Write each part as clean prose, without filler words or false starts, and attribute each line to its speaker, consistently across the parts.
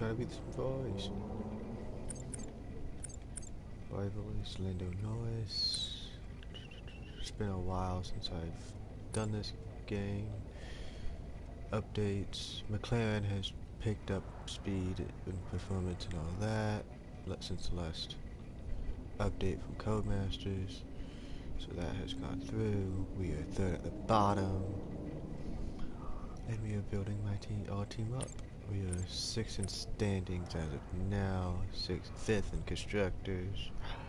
Speaker 1: try to beat some voice. Voice, Lando Noise. It's been a while since I've done this game. Updates. McLaren has picked up speed and performance and all that since the last update from Codemasters. So that has gone through. We are third at the bottom. And we are building our team up. We are 6th in standings as of now, 5th in constructors.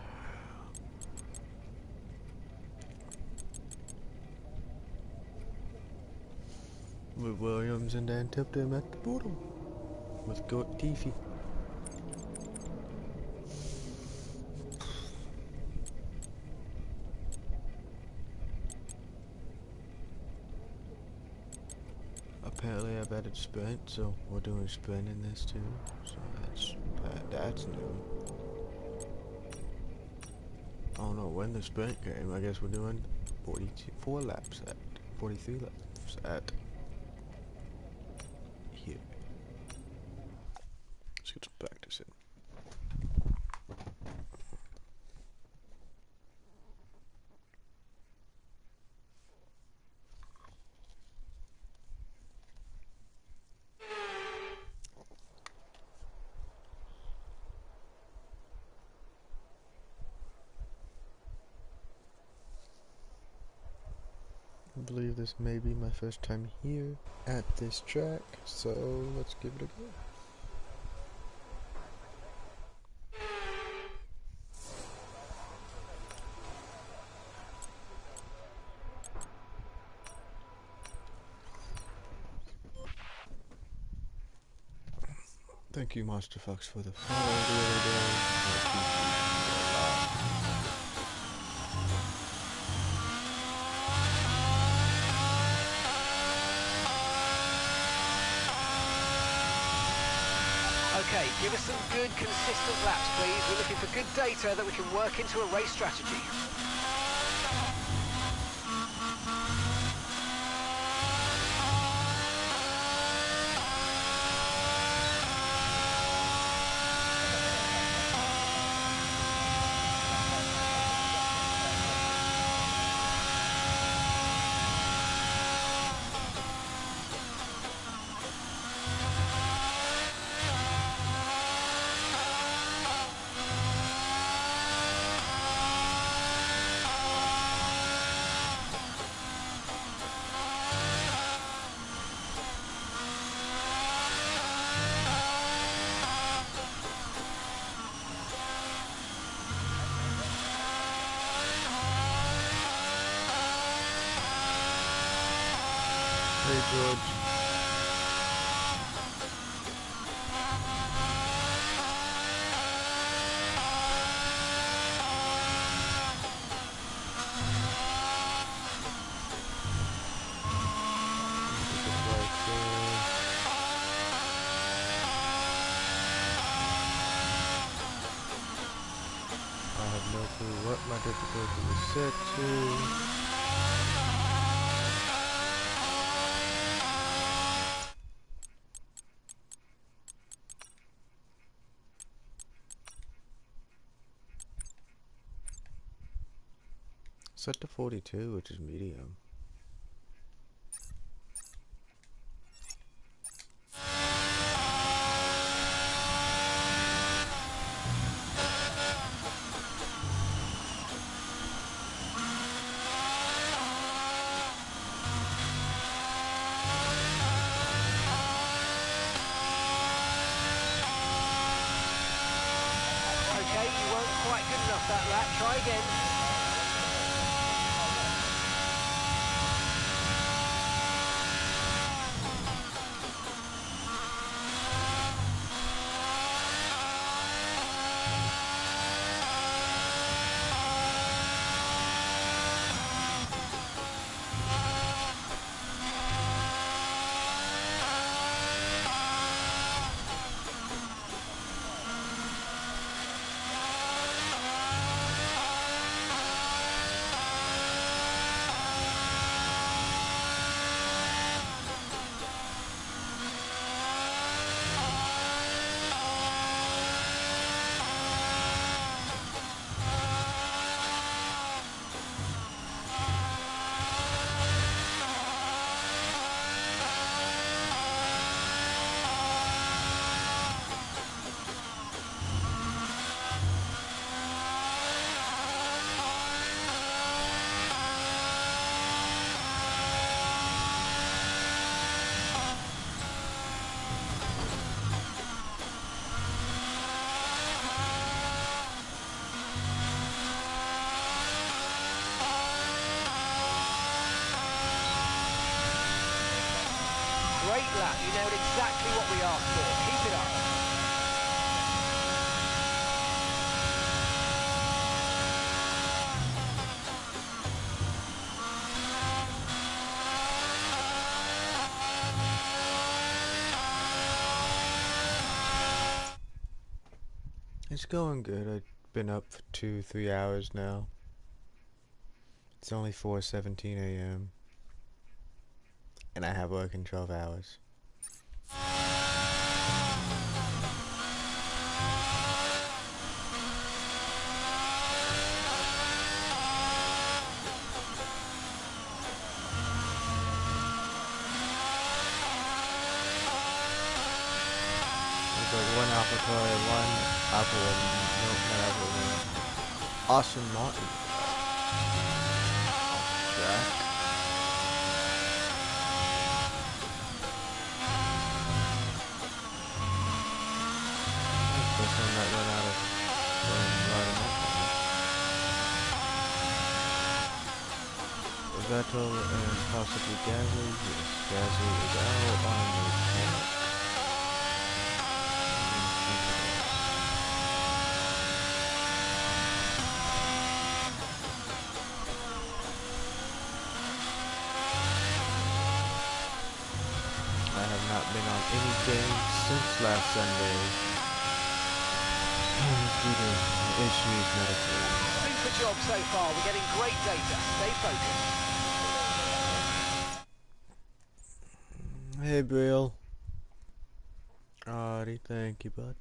Speaker 1: With Williams and Dan Tipton at the bottom. With Goat Tiffy. Apparently I've added sprint, so we're doing sprint in this too. So that's new. I don't know when the sprint came. I guess we're doing 44 laps at 43 laps at here. Let's get some practice in. I believe this may be my first time here at this track, so let's give it a go. Thank you, Monster Fox, for the follow the other day.
Speaker 2: Okay, give us some good, consistent laps, please. We're looking for good data that we can work into a race strategy.
Speaker 1: Hey, George. I have no clue what my difficulty is set to. Set to 42, which is medium.
Speaker 2: Okay, you weren't quite good enough that lap. Try again. Great lap. You nailed exactly what we asked for. Keep it up.
Speaker 1: It's going good. I've been up for 2-3 hours now. It's only 4:17 a.m. and I have work in 12 hours. There's like one AlphaCar and one Apple and no, not Apple, Austin Martin track. First time that run out of riding that thing. Vettel and possibly Gasly. Yes, Gasly is out on the track. I have not been on any games since last Sunday due to issues medically.
Speaker 2: Super job so far. We're getting great data. Stay focused.
Speaker 1: Hey, Brill. Alrighty, thank you, bud.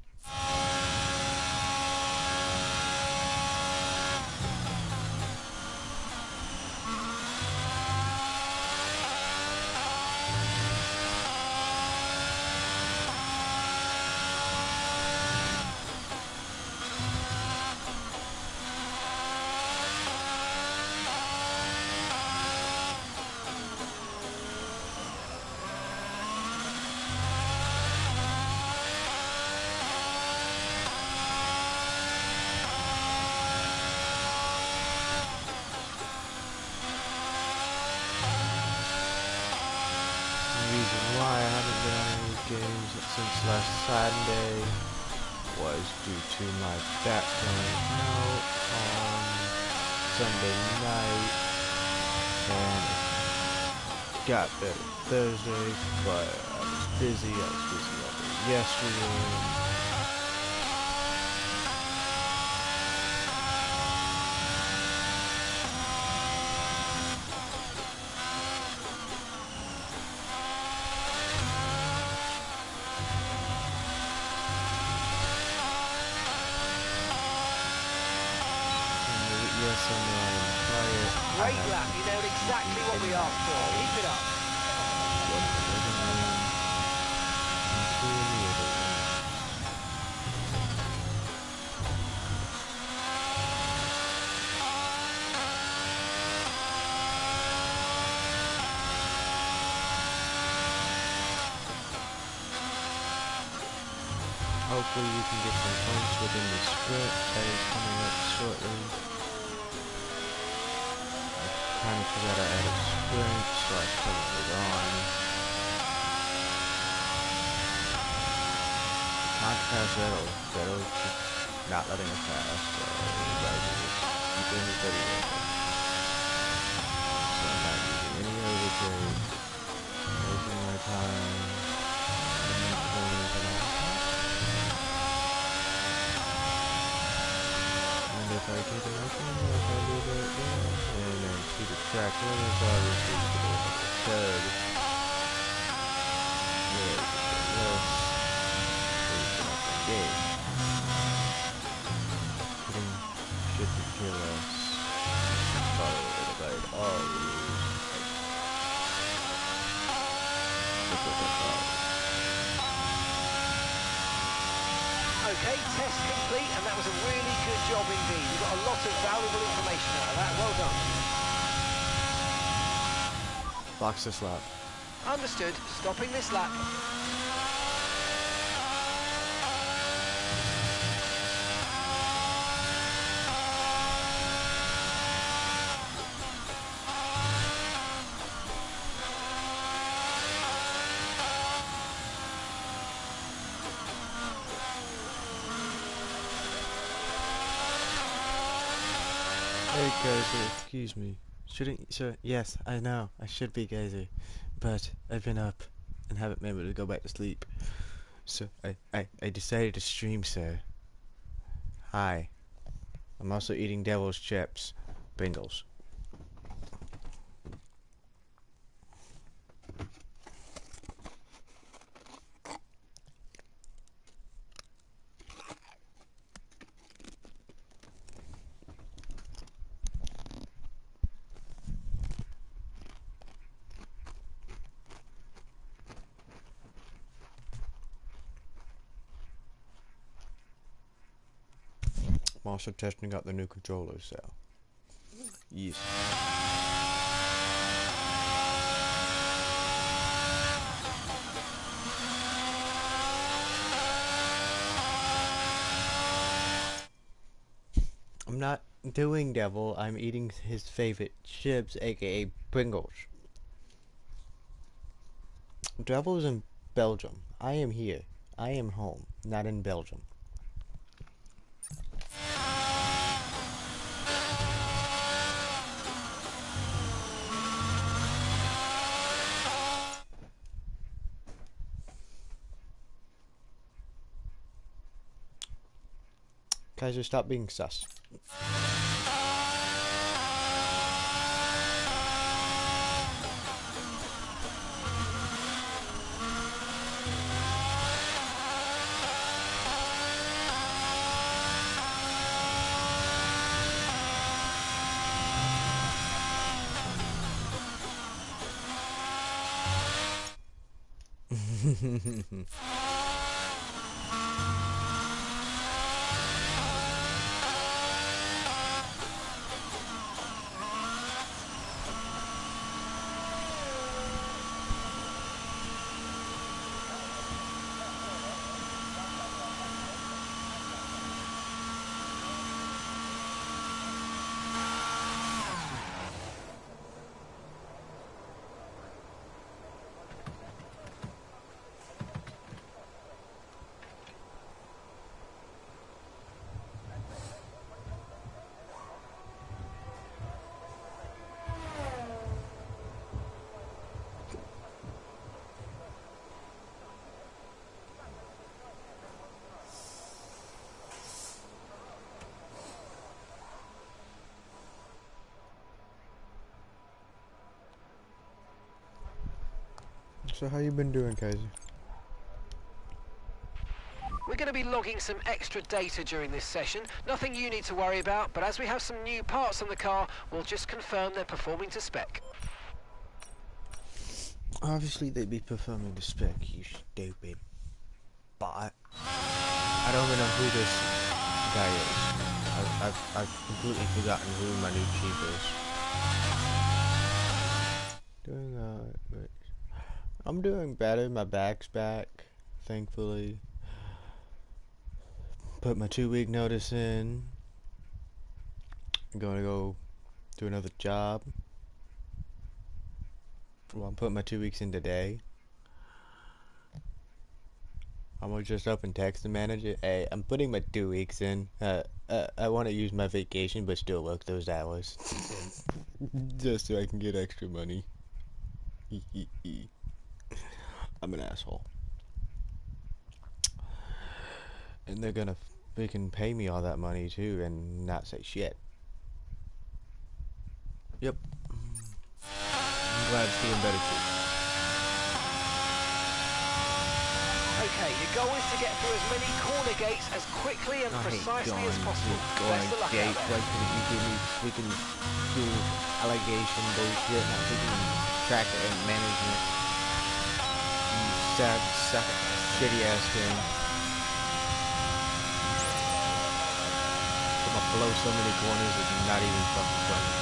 Speaker 1: Why I haven't been on any games since last Sunday was due to my back going out on Sunday night, and it got better Thursday, but I was busy all day yesterday. Yes, I know I'm tired.
Speaker 2: Great lap. You nailed exactly what we asked for. Keep it up.
Speaker 1: Hopefully you can get some points within the sprint that is coming up shortly. I kind of forgot I added sprint, so I put it on. Can't pass Vettel keep not letting us pass, so everybody just keeping it steady there. So I'm not using any overtake, taking my time, getting the corners and all. If I take a look at it, if I leave it there, and then see the track limits, obviously you can look at the third. Where is it? The list. Please get up the gate. Getting should be careless. Follow the guide. All rules. Look what I follow.
Speaker 2: Okay, test complete, and that was a really good job indeed. We got a lot of valuable information out of that. Well done.
Speaker 1: Box this lap.
Speaker 2: Understood. Stopping this lap.
Speaker 1: Wait, Geyser, excuse me. Shouldn't, sir, yes, I know, I should be Geyser, but I've been up and haven't been able to go back to sleep. So, I decided to stream, sir. Hi. I'm also eating devil's chips. Pringles. I'm also testing out the new controller, so. Yes. I'm not doing devil, I'm eating his favorite chips, aka Pringles. Devil's in Belgium. I am here. I am home, not in Belgium. Kaiser, stop being sus. So how you been doing, Kaiser?
Speaker 2: We're going to be logging some extra data during this session. Nothing you need to worry about, but as we have some new parts on the car, we'll just confirm they're performing to spec.
Speaker 1: Obviously they'd be performing the spec, you stupid. But I don't even know who this guy is. I've completely forgotten who my new chief is. Doing alright, but I'm doing better. My back's back, thankfully. Put my 2-week notice in. I'm gonna go do another job. Well, I'm putting my 2 weeks in today. I'm gonna just up and text the manager. Hey, I'm putting my 2 weeks in. I want to use my vacation, but still work those hours, just so I can get extra money. I'm an asshole, and they're gonna freaking pay me all that money too, and not say shit. Yep. I'm glad it's doing better too.
Speaker 2: Okay, your goal is to get through as many corner gates as quickly and precisely as possible. Best of luck out there.
Speaker 1: Why couldn't you give me freaking school allegation bullshit, not freaking tracker and management? You sad, shitty ass thing. I'm gonna blow so many corners it's not even fucking funny.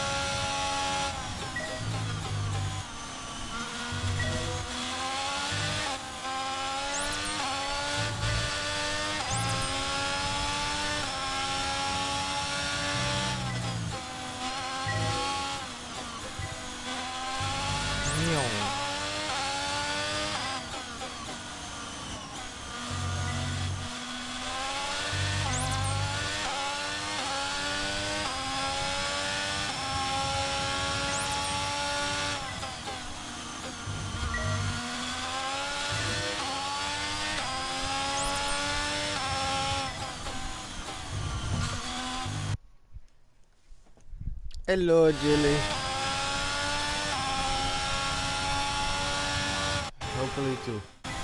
Speaker 1: Hello, Jilly. Hopefully too.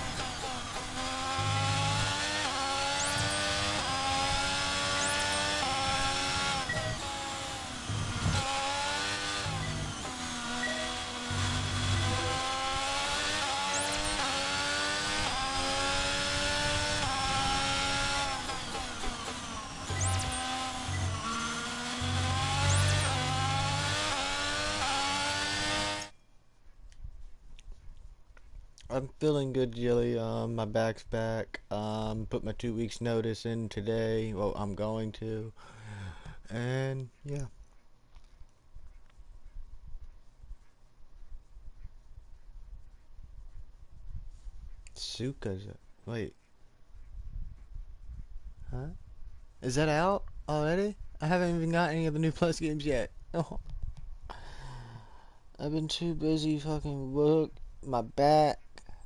Speaker 1: I'm feeling good, Jilly. My back's back. Put my 2 weeks notice in today. Well, I'm going to. And yeah. Suka's. Wait. Huh? Is that out already? I haven't even got any of the new Plus games yet. Oh. I've been too busy fucking work. My back.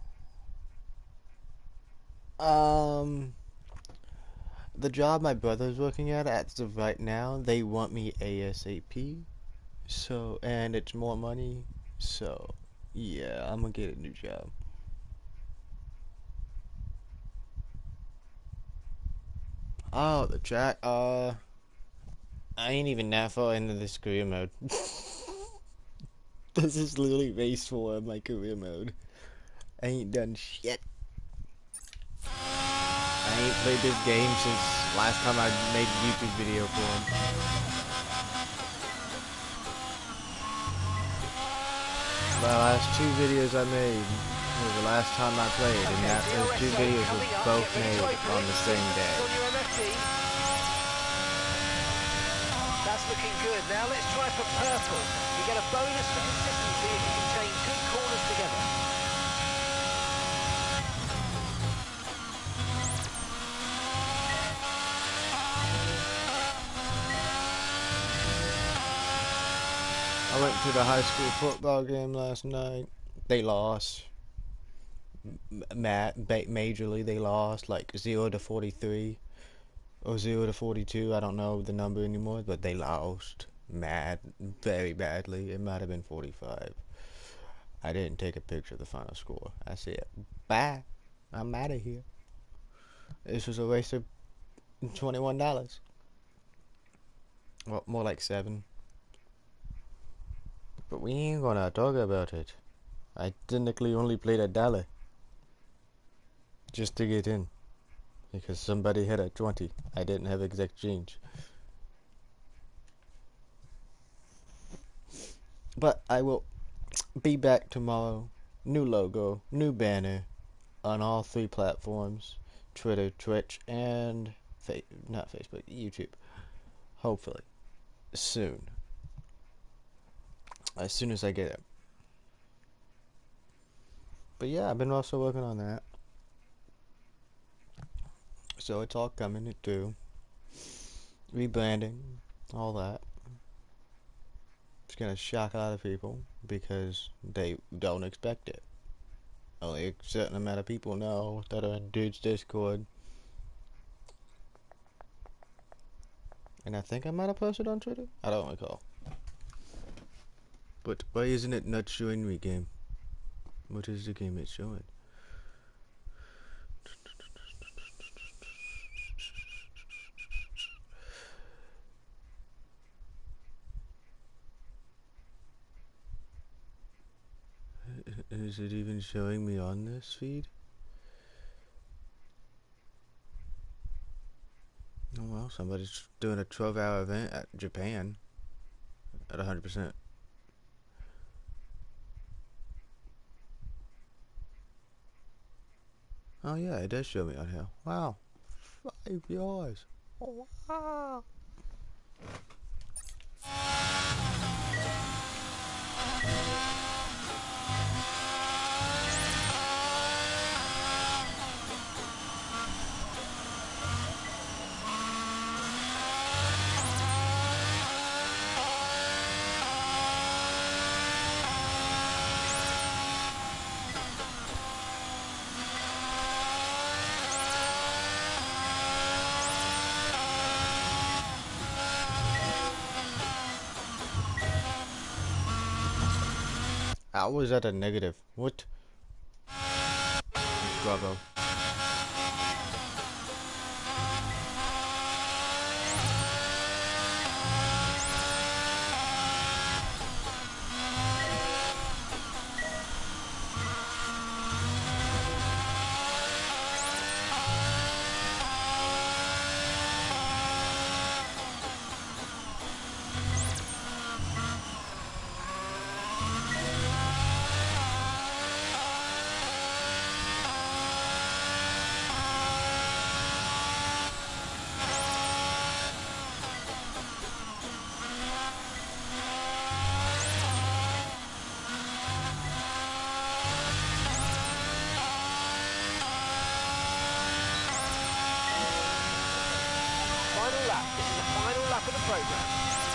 Speaker 1: Um. The job my brother's working at as of right now, they want me ASAP. So, and it's more money. So, yeah, I'm gonna get a new job. Oh, the track. I ain't even that far into this career mode. This is literally race 4 of my career mode. I ain't done shit. I ain't played this game since last time I made a YouTube video for him. The last 2 videos I made was the last time I played, and that those 2 videos were both made on the same day.
Speaker 2: That's looking good. Now let's try for purple. You get a bonus for consistency if you can chain good corners together.
Speaker 1: I went to the high school football game last night. They lost. Majorly, they lost like 0-43 or 0-42. I don't know the number anymore, but they lost very badly. It might have been 45. I didn't take a picture of the final score. I said, bye. I'm out of here. This was a waste of $21. Well, more like 7. But we ain't gonna talk about it. I technically only played $1 just to get in. Because somebody had a 20. I didn't have exact change. But I will be back tomorrow. New logo, new banner on all 3 platforms. Twitter, Twitch, and not Facebook, YouTube. Hopefully. Soon. As soon as I get it. But yeah, I've been also working on that. So it's all coming through. Rebranding, all that. It's gonna shock a lot of people because they don't expect it. Only a certain amount of people know that are in Dude's Discord. And I think I might have posted on Twitter. I don't recall. But why isn't it not showing me game? What is the game it's showing? Is it even showing me on this feed? Oh well, somebody's doing a 12-hour event at Japan at 100%. Oh yeah, it does show me on here. Wow. 5 yards. Oh, wow. How was that a negative? What? Bravo.
Speaker 2: Final lap. This is the final lap of the programme.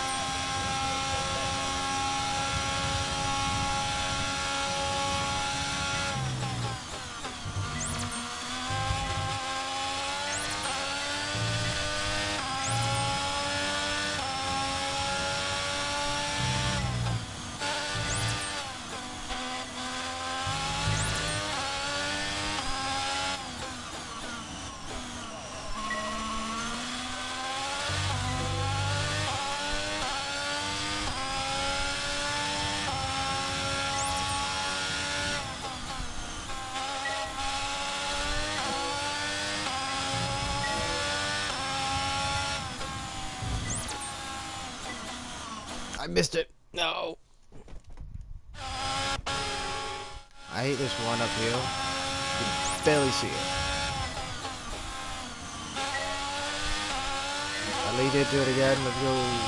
Speaker 1: I missed it. No. I hate this one uphill. You can barely see it. Ali did do it again. Let's go.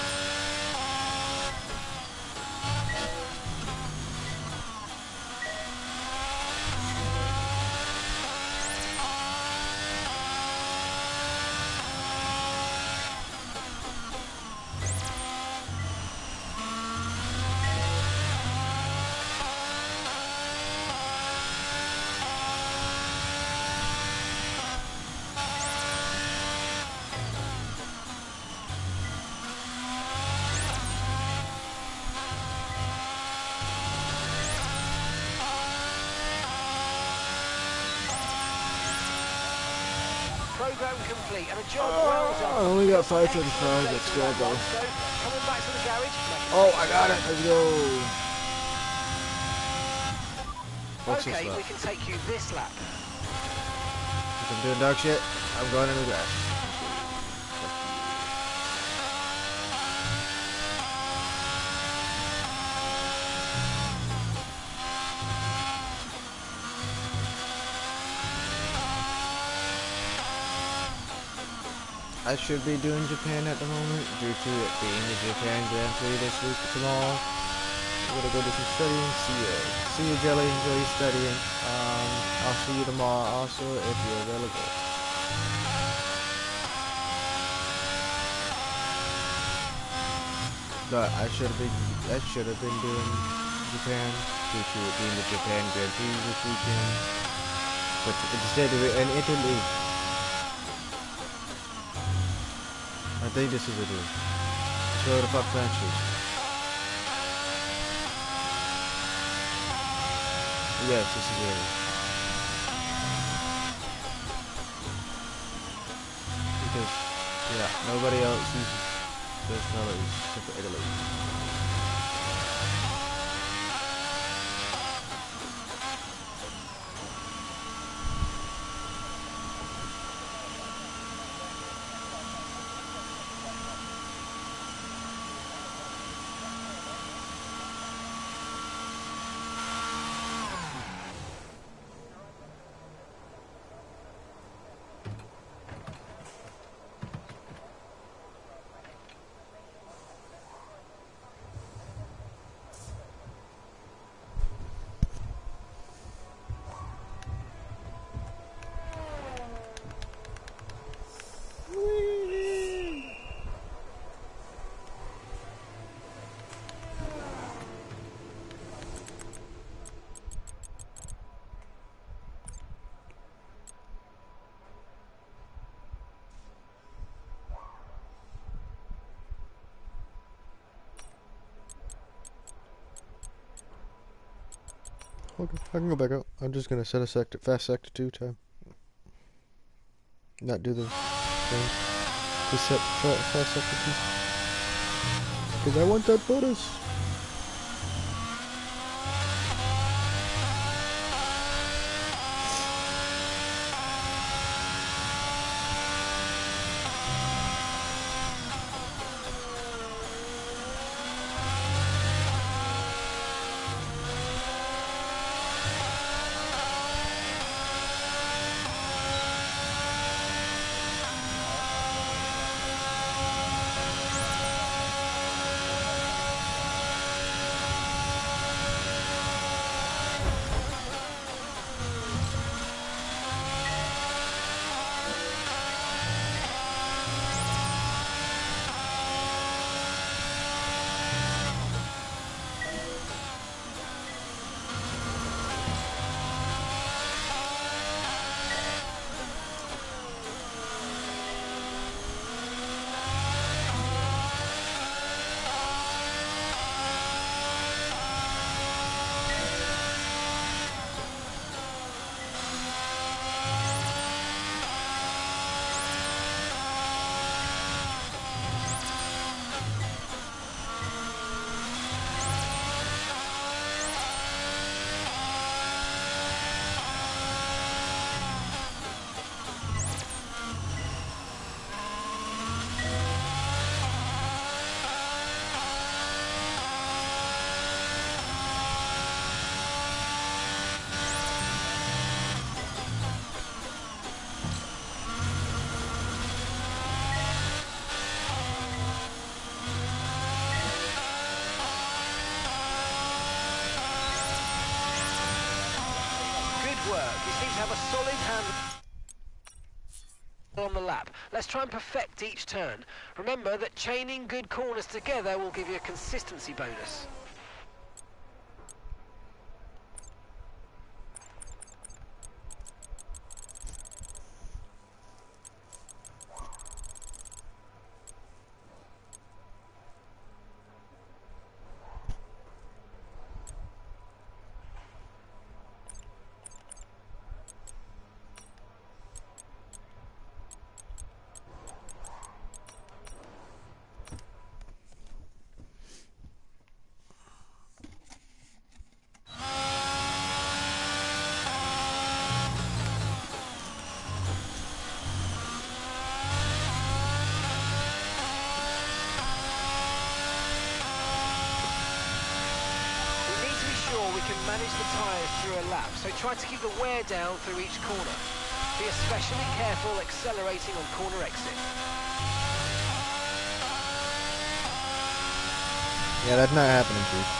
Speaker 2: Programme complete and a job well done.
Speaker 1: I only got
Speaker 2: Excellent
Speaker 1: 535.
Speaker 2: race
Speaker 1: Let's
Speaker 2: to
Speaker 1: go,
Speaker 2: that
Speaker 1: go.
Speaker 2: one. So, coming back to the garage.
Speaker 1: Oh, I got it. Let's go. What's this
Speaker 2: Okay,
Speaker 1: lap?
Speaker 2: we can take you this lap.
Speaker 1: If I'm doing dog shit, I'm going in the grass. I should be doing Japan at the moment due to it being the Japan Grand Prix this week tomorrow. I'm gonna go do some studying. See you, Jelly. Enjoy your studying. I'll see you tomorrow also if you're available. But I should have been doing Japan due to it being the Japan Grand Prix this weekend. But instead of it in Italy. I think this is Italy. So the fuck Frenchies. Yes, this is Italy. Because, yeah, nobody else uses those colors except for Italy. Okay, I can go back out. I'm just gonna set a fast sector 2 time. Not do the thing. Just set fast sector 2. Because I want that bonus.
Speaker 2: Good work. You seem to have a solid handle on the lap. Let's try and perfect each turn. Remember that chaining good corners together will give you a consistency bonus. We can manage the tyres through a lap, so try to keep the wear down through each corner. Be especially careful accelerating on corner exit.
Speaker 1: Yeah, that's not happening, Chief.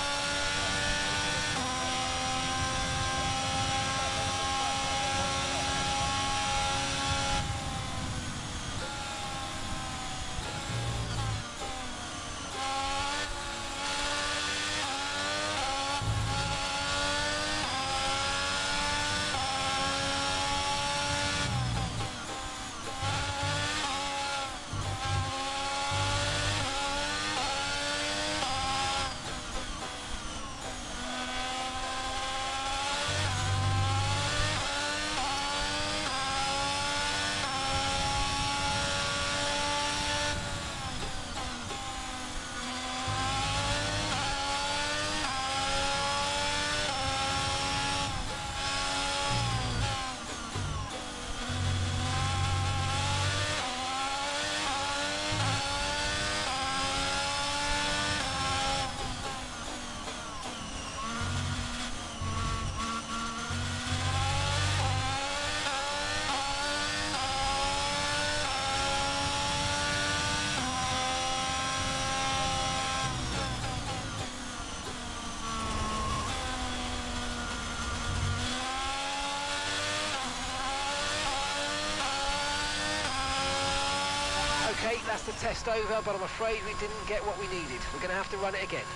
Speaker 2: Okay, that's the test over, but I'm afraid we didn't get what we needed. We're going to have to run it again.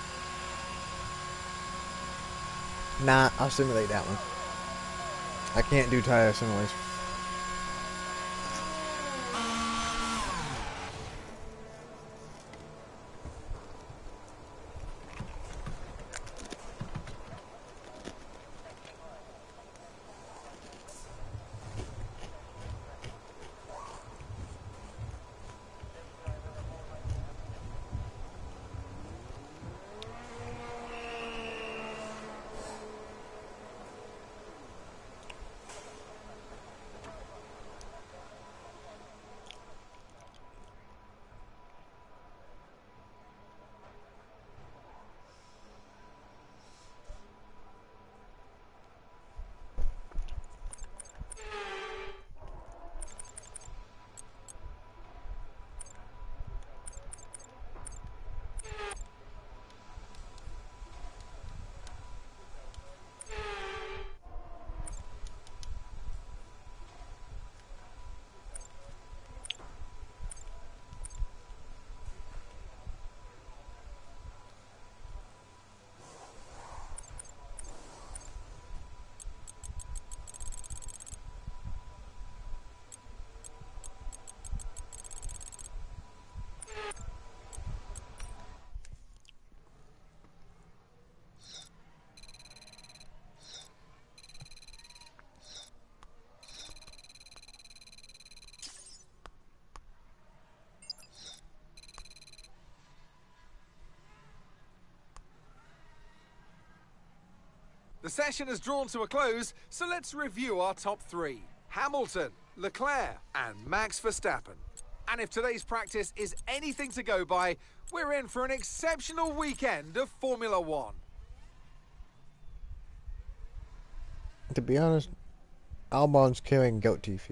Speaker 1: Nah, I'll simulate that one. I can't do tire simulation.
Speaker 3: The session has drawn to a close, so let's review our top three. Hamilton, Leclerc and Max Verstappen. And if today's practice is anything to go by, we're in for an exceptional weekend of Formula One.
Speaker 1: To be honest, Albon's carrying goat teeth.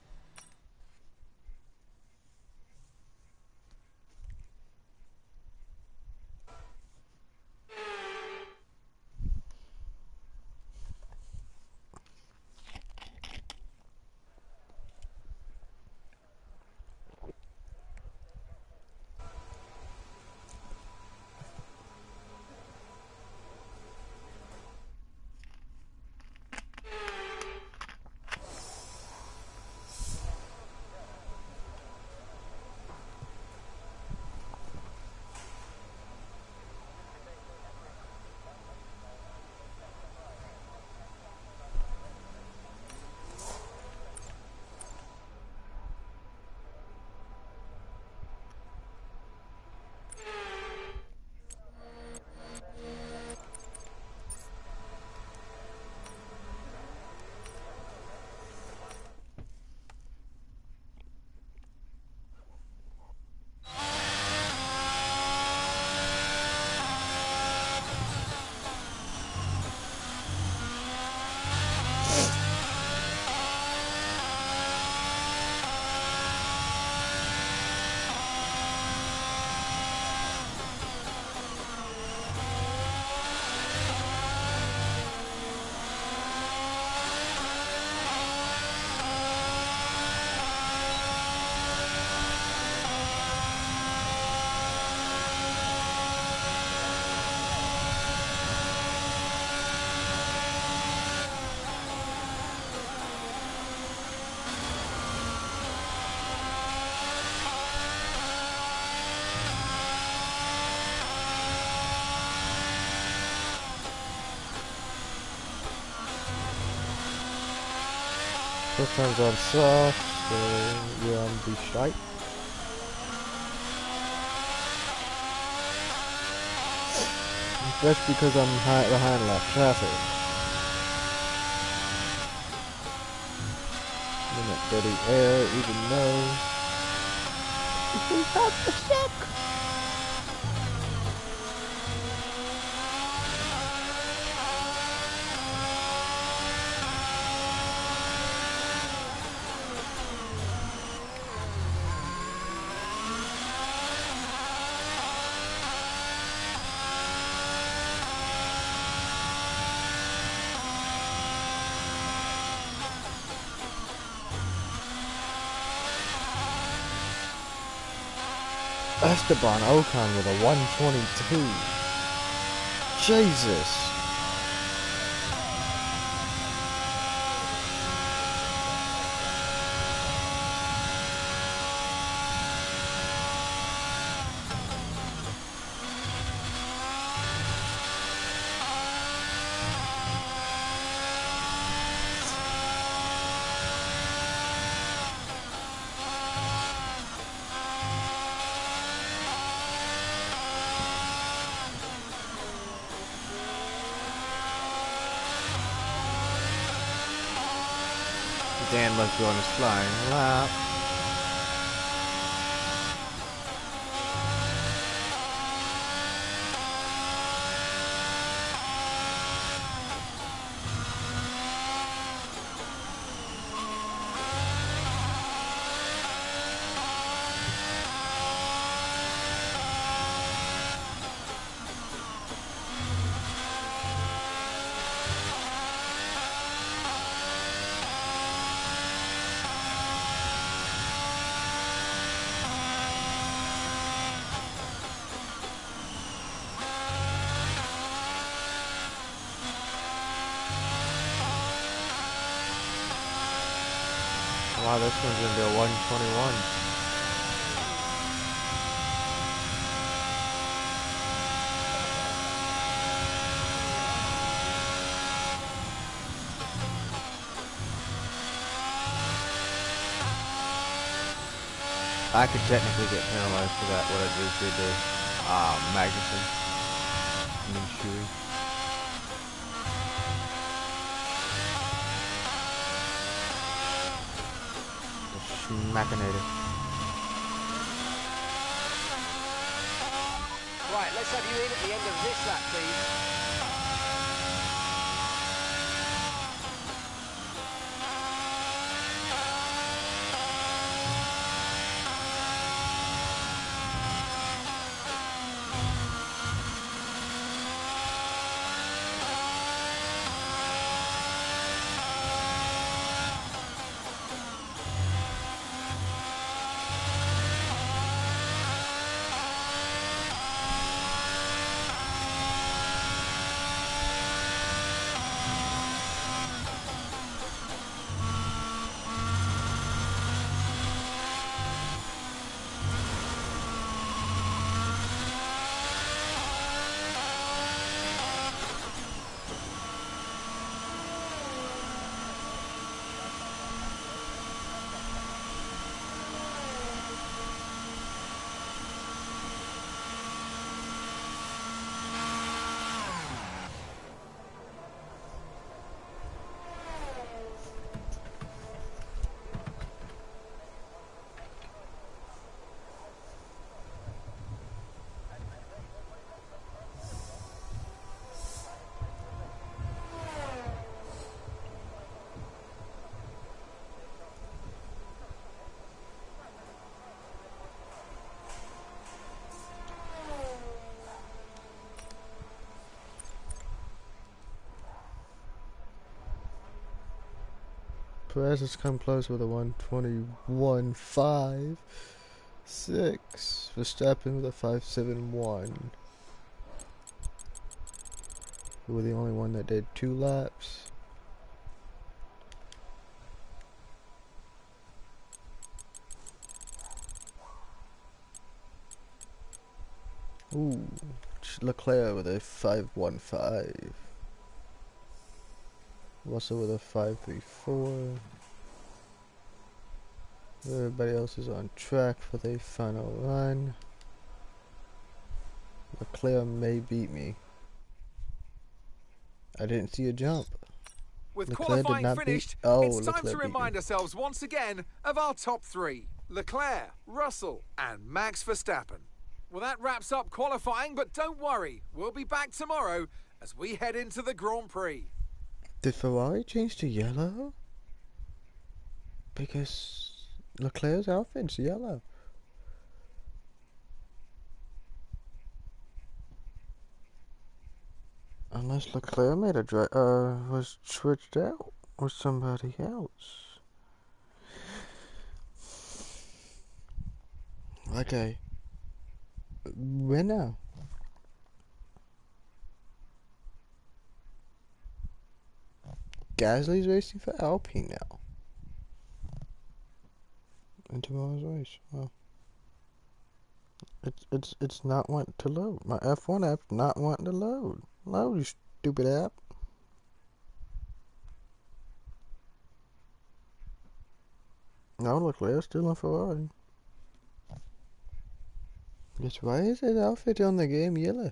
Speaker 1: First time's on soft, so you're on the strike. That's because I'm behind left traffic. I'm at dirty air, even though he's off the sick. Esteban Ocon with a 122. Jesus. Dan must be on his flying lap. Wow, this one's gonna be a 121. I could technically get penalized for that, what I just did to Magnussen. I mean, Shuey. Schmackinator.
Speaker 2: Right, let's have you in at the end of this lap, please.
Speaker 1: Perez has come close with a 121.56. Verstappen with a 5.71. We were the only one that did 2 laps. Ooh, Leclerc with a 5.15. Russell with a 5.34. Everybody else is on track for the final run. Leclerc may beat me. I didn't see a jump.
Speaker 3: With
Speaker 1: Leclerc did
Speaker 3: qualifying
Speaker 1: not
Speaker 3: finished,
Speaker 1: beat. Oh,
Speaker 3: it's time
Speaker 1: Leclerc
Speaker 3: to
Speaker 1: beat
Speaker 3: remind
Speaker 1: me.
Speaker 3: ourselves once again of our top 3. Leclerc, Russell and Max Verstappen. Well, that wraps up qualifying, but don't worry, we'll be back tomorrow as we head into the Grand Prix.
Speaker 1: Did Ferrari change to yellow? Because Leclerc's outfit's yellow. Unless Leclerc made a was switched out with somebody else. Okay. Winner. Gasly's racing for Alpine now. In tomorrow's race. Well, it's not wanting to load. My F1 app's not wanting to load. Load, you stupid app. No, Leclerc's still in Ferrari. Yes, why is his outfit on the game yellow?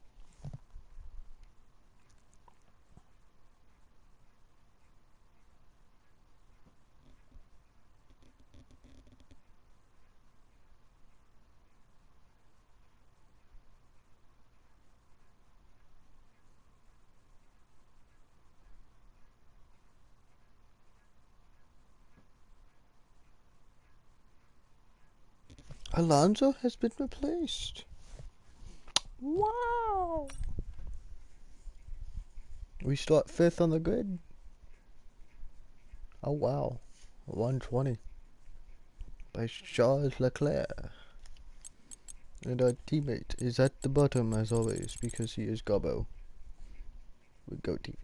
Speaker 1: Alonso has been replaced. Wow. We start 5th on the grid. Oh wow. 120. By Charles Leclerc. And our teammate is at the bottom as always because he is Gobbo. With Go TV.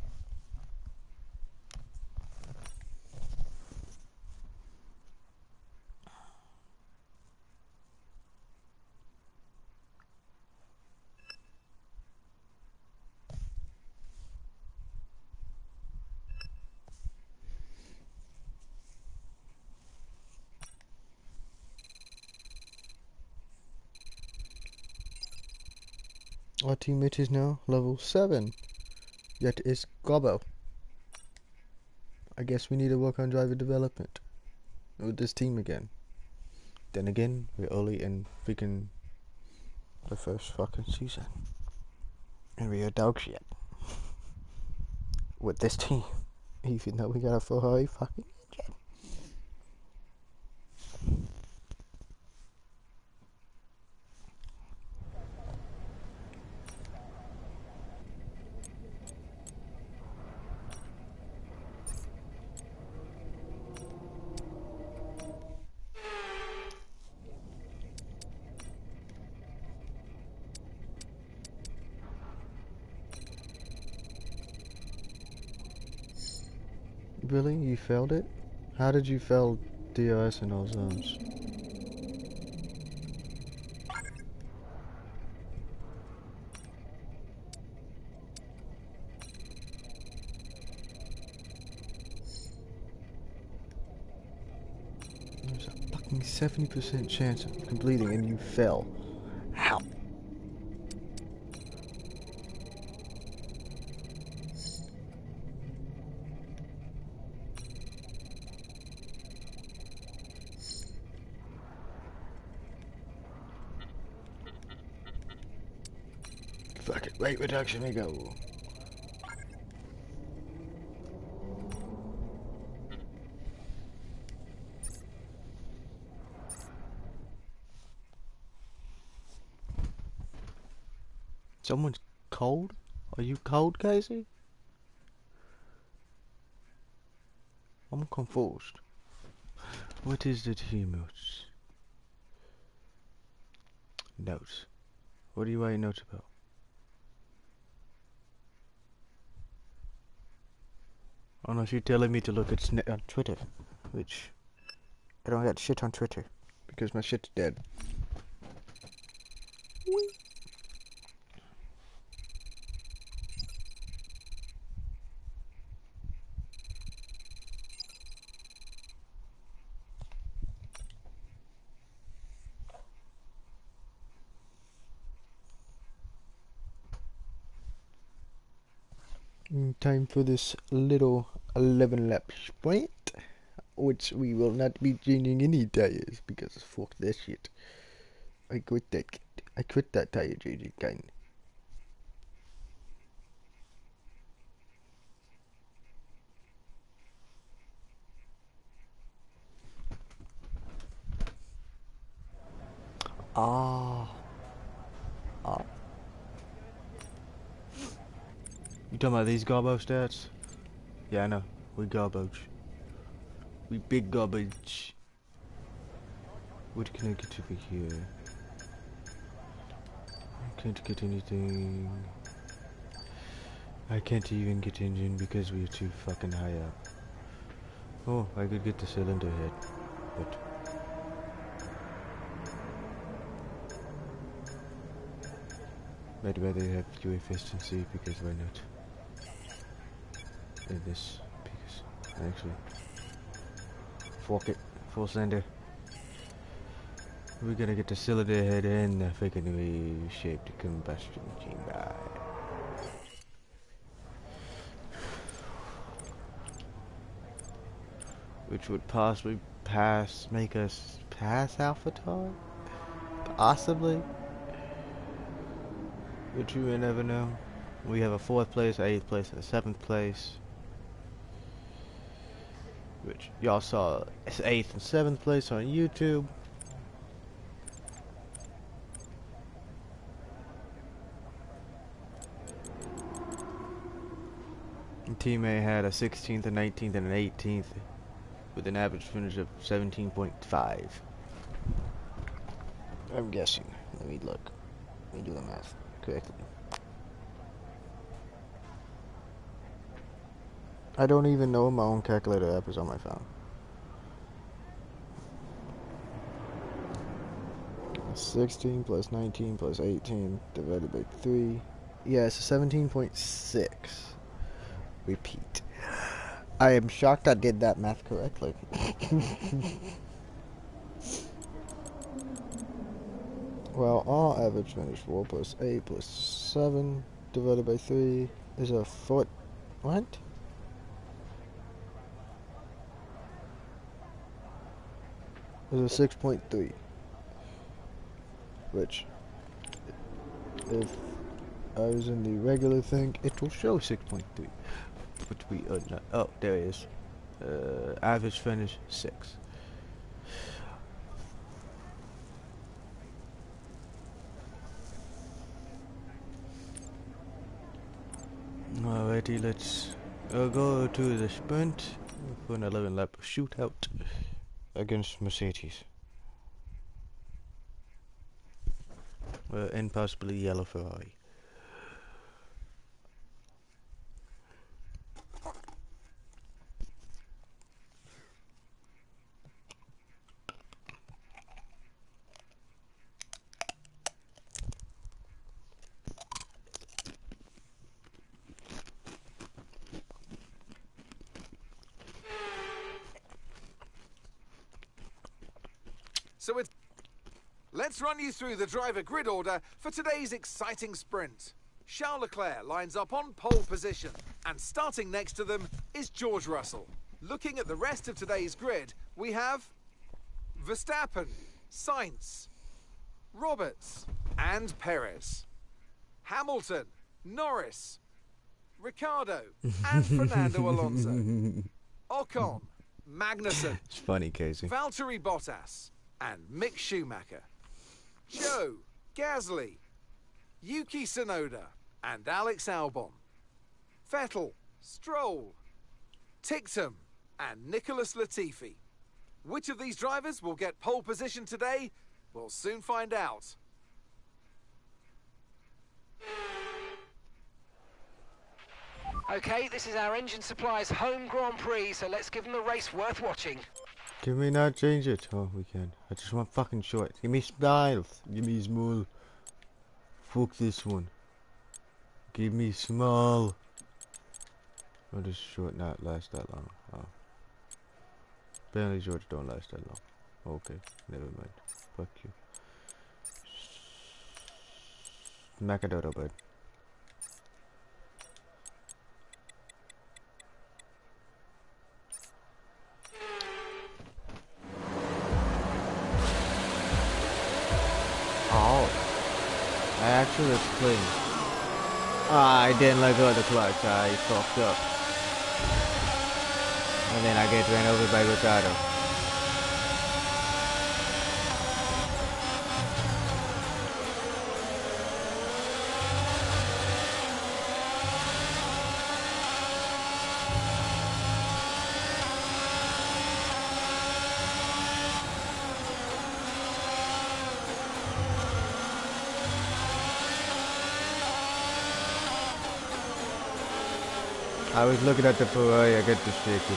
Speaker 1: Our teammate is now level 7. Yet is Gobbo. I guess we need to work on driver development. with this team again. Then again, we're early in freaking the first fucking season. And we are dog shit. With this team. Even though we got a Ferrari fucking engine. Really? You failed it? How did you fail DRS in all zones? There's a fucking 70% chance of completing and you fell. How? Fuck it, rate reduction we go. Someone's cold? Are you cold, Casey? I'm confused. What is the team notes? Notes. What are you writing notes about? Unless you're telling me to look at on Twitter, which I don't got shit on Twitter because my shit's dead. Time for this little 11 lap sprint, which we will not be changing any tires because fuck that shit. I quit that tire changing kind. You talking about these garbo stats? Yeah, I know. We garbage. We big garbage. What can I get over here? I can't get anything. I can't even get engine because we're too fucking high up. Oh, I could get the cylinder head, but I'd rather have fuel efficiency because why not? In this, because actually, fuck it, full cylinder. We're gonna get the cylinder head and the freaking reshaped combustion chamber. Which would possibly make us pass AlphaTauri? Possibly. But you may never know. We have a 4th place, 8th place, and a 7th place. Which y'all saw 8th and 7th place on YouTube. Teammate had a 16th, a 19th, and an 18th with an average finish of 17.5. I'm guessing. Let me look. Let me do the math correctly. I don't even know my own calculator app is on my phone. 16 plus 19 plus 18 divided by 3. Yeah, it's a 17.6. Repeat. I am shocked I did that math correctly. Well, our average finish 4 plus 8 plus 7 divided by 3 is a foot. What? is a 6.3, which if I was in the regular thing, it will show 6.3, which we are not. Oh, there it is. Average finish 6. Alrighty, let's go to the sprint for an 11 lap shootout against Mercedes. And possibly yellow Ferrari.
Speaker 3: So let's run you through the driver grid order for today's exciting sprint. Charles Leclerc lines up on pole position, and starting next to them is George Russell. Looking at the rest of today's grid, we have Verstappen, Sainz, Roberts, and Perez. Hamilton, Norris, Ricciardo, and Fernando Alonso. Ocon, Magnussen,
Speaker 1: It's funny, Casey.
Speaker 3: Valtteri Bottas, and Mick Schumacher. Joe, Gasly, Yuki Tsunoda, and Alex Albon. Vettel, Stroll, Ticktum, and Nicholas Latifi. Which of these drivers will get pole position today? We'll soon find out.
Speaker 2: Okay, this is our engine supplier's home Grand Prix, so let's give them a race worth watching.
Speaker 1: Can we not change it? Oh, we can. I just want fucking short. Give me styles. Give me small. Fuck this one. Give me small. Oh, this short not last that long. Oh. Apparently shorts don't last that long. Okay, never mind. Fuck you. Macadodo, bud. Oh, I actually explained. I didn't let go of the clutch. I fucked up. And then I get ran over by Ricardo. I was looking at the Ferrari, I get distracted.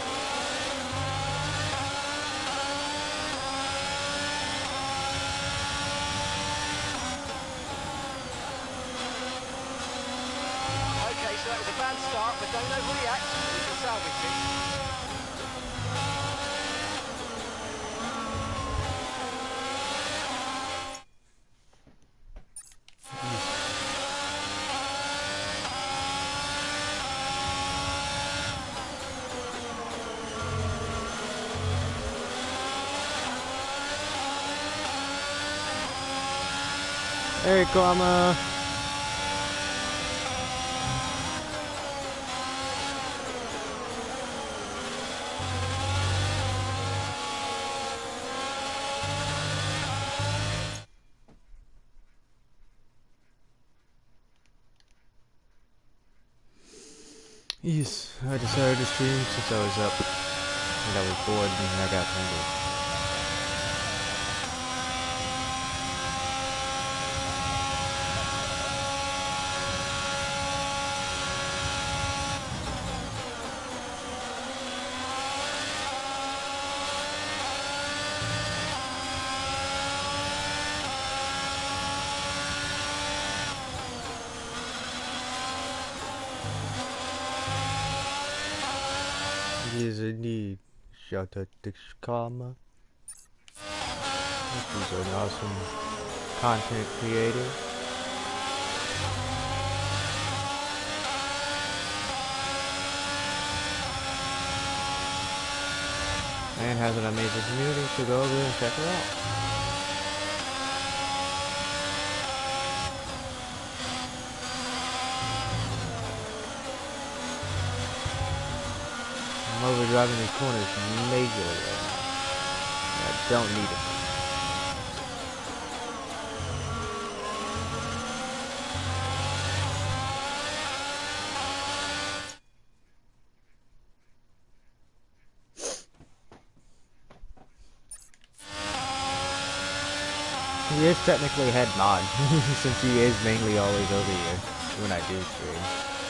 Speaker 2: Okay, so that was a bad start, but don't overreact. We can salvage it.
Speaker 1: Hey, Karma! Yes, I decided to stream since I was up and I was bored and I got hungry. Yes, indeed. Shout out to Karma. She's an awesome content creator. and has an amazing community, so go over there and check her out. I'm overdriving these corners majorly right now. I don't need it. He is technically head mod, since he is mainly always over here when I do stream.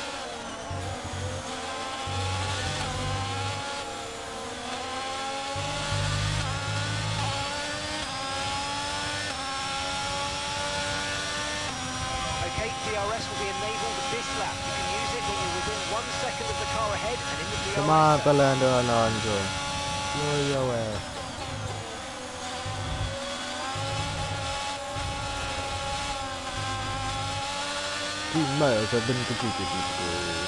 Speaker 2: Okay, DRS will be enabled this lap. You can use it when you're within 1 second of the car ahead and in the DRS
Speaker 1: Come on,
Speaker 2: zone.
Speaker 1: Fernando Alonso. Blow your ass. Miles have been completed, people.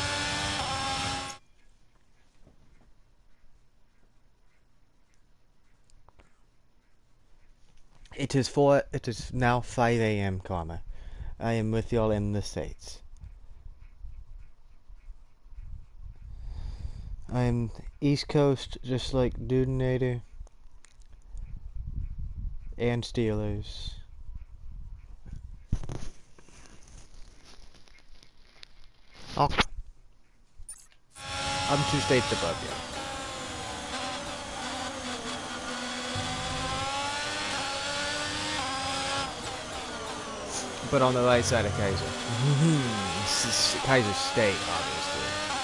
Speaker 1: It is now 5 a.m. Karma. I am with y'all in the States. I'm East Coast, just like Dudinator and Steelers. Okay. I'm 2 states above you. But on the right side of Kaiser. Kaiser State, obviously.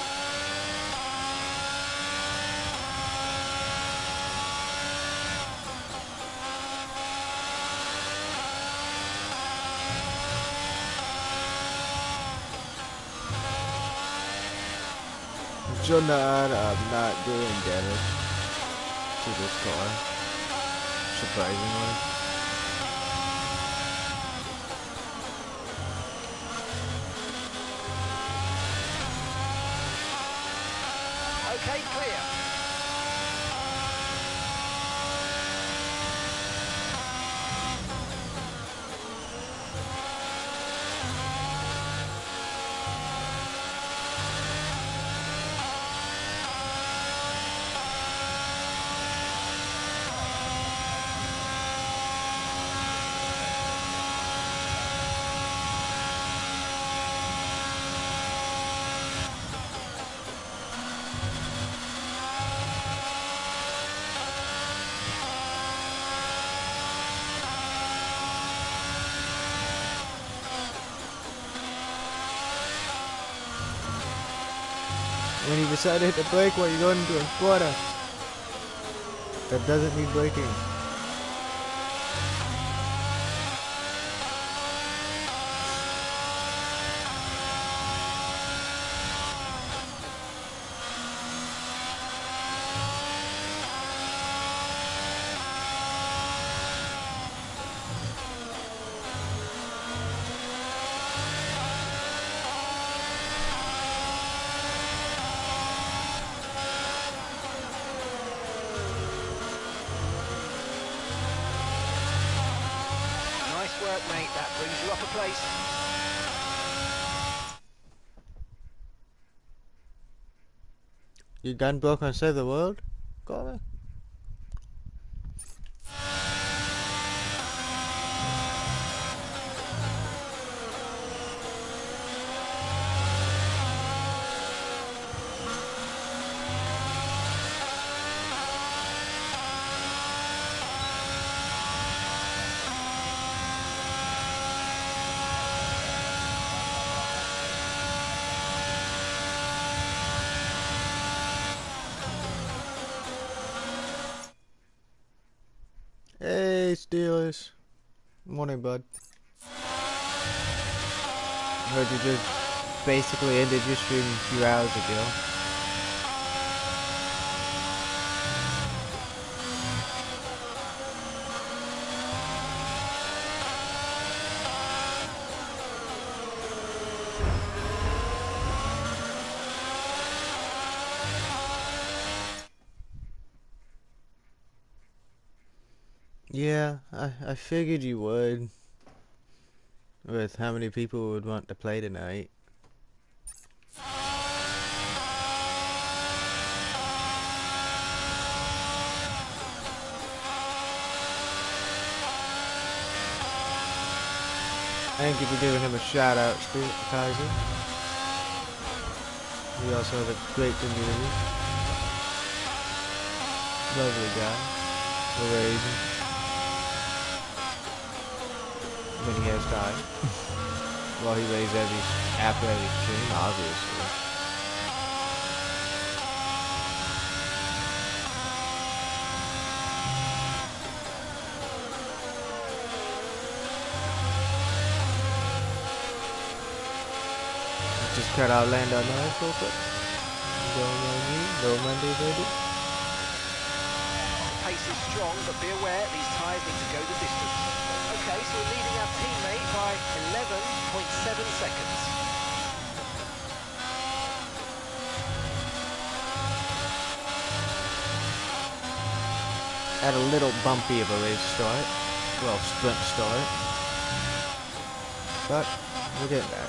Speaker 1: Jonah, I'm not doing damage to this car, surprisingly.
Speaker 2: Okay, clear.
Speaker 1: When you decide to hit the brake while you're going into a quarter, that doesn't need braking.
Speaker 2: Nice work, mate. That brings you up a place.
Speaker 1: You done broke and save the world? Got it. Hey, Steelers. Morning, bud. Heard you just basically ended your stream a few hours ago. Yeah, I figured you would, with how many people would want to play tonight. Thank you for giving him a shout out, Kaiser. We also have a great community. Lovely guy. Amazing. When he has time. Well, he lays after every stream, obviously. Just cut out Lando Norris real quick. Go Monday, baby.
Speaker 2: Pace is strong, but be aware these tyres need to go the distance. Okay, so we're leading our teammate by 11.7 seconds.
Speaker 1: Had a little bumpy of a race start. Well, sprint start. But we're getting back.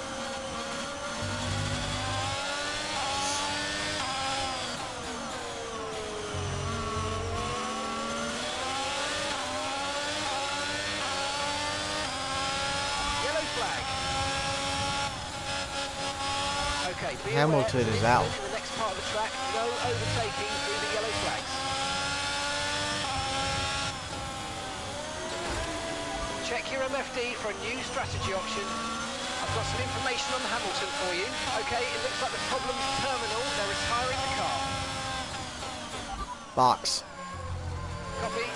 Speaker 2: Okay,
Speaker 1: Hamilton is out.
Speaker 2: In the next part of the track, no overtaking through the yellow flags. Check your MFD for a new strategy option. I've got some information on Hamilton for you. Okay, it looks like the problem's terminal. They're retiring the car.
Speaker 1: Box.
Speaker 2: Copy.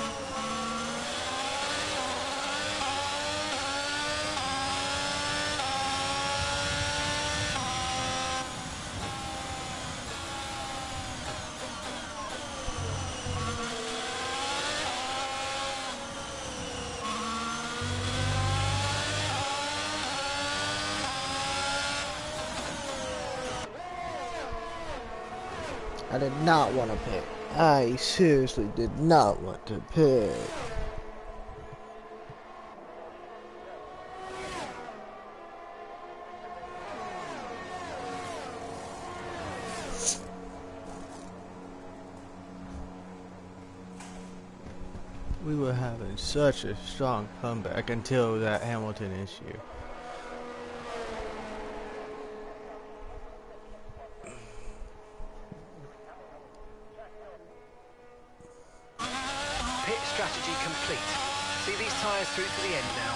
Speaker 1: I did not want to pick. I seriously did not want to pick. We were having such a strong comeback until that Hamilton issue.
Speaker 2: Pit strategy complete. See these tyres through to the end now.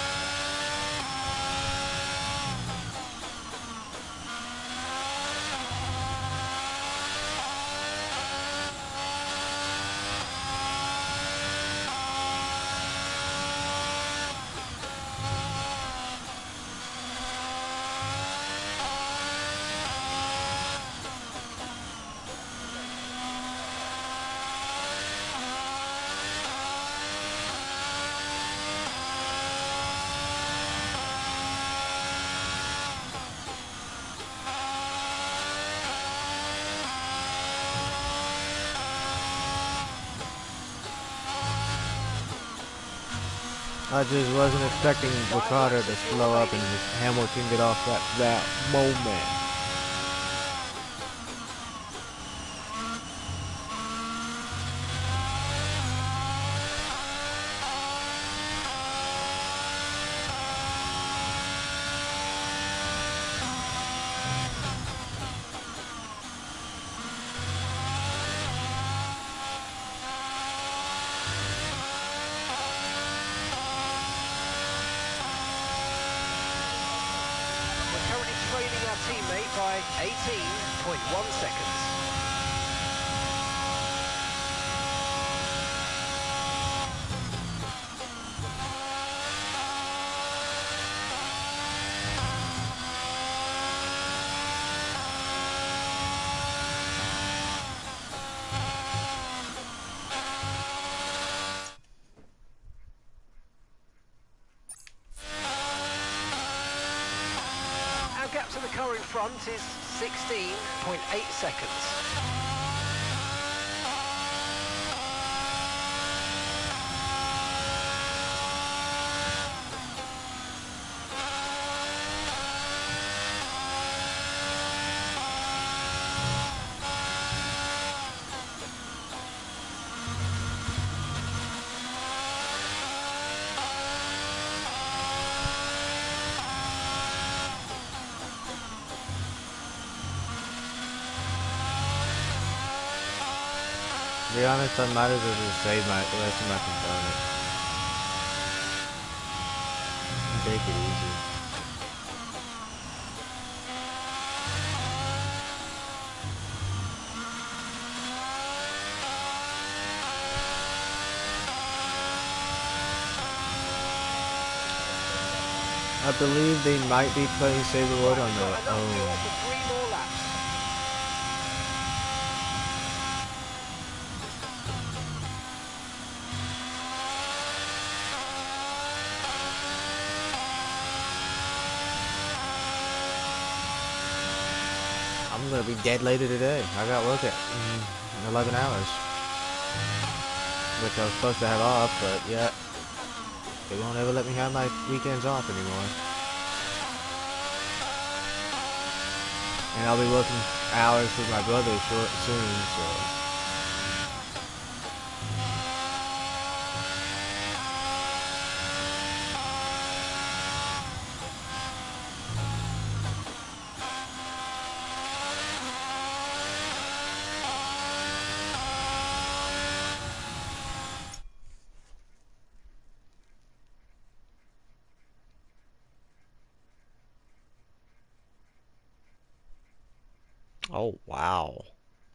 Speaker 1: I just wasn't expecting Ricardo to slow up and Hamilton get off that moment.
Speaker 2: Trailing our teammate by 18.1 seconds. Gap to the car in front is 16.8 seconds.
Speaker 1: To be honest, I might as well just save the rest of my components. Take it easy. I believe they might be playing Save the World on their own. I'm gonna be dead later today. I got work at 11 hours. Which I was supposed to have off, but yeah. They won't ever let me have my weekends off anymore. And I'll be working hours with my brother soon, so. Oh, wow.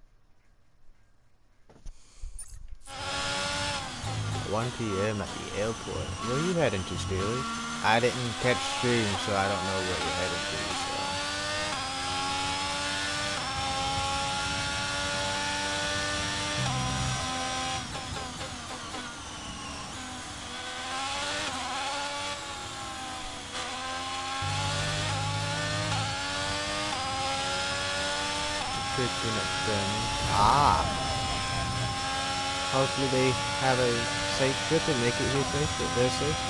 Speaker 1: 1 p.m. at the airport. Where are you heading to, Steely? I didn't catch stream, so I don't know where you're heading to, so. Picking up them. Hopefully they have a safe trip and make it here safely. They're safely.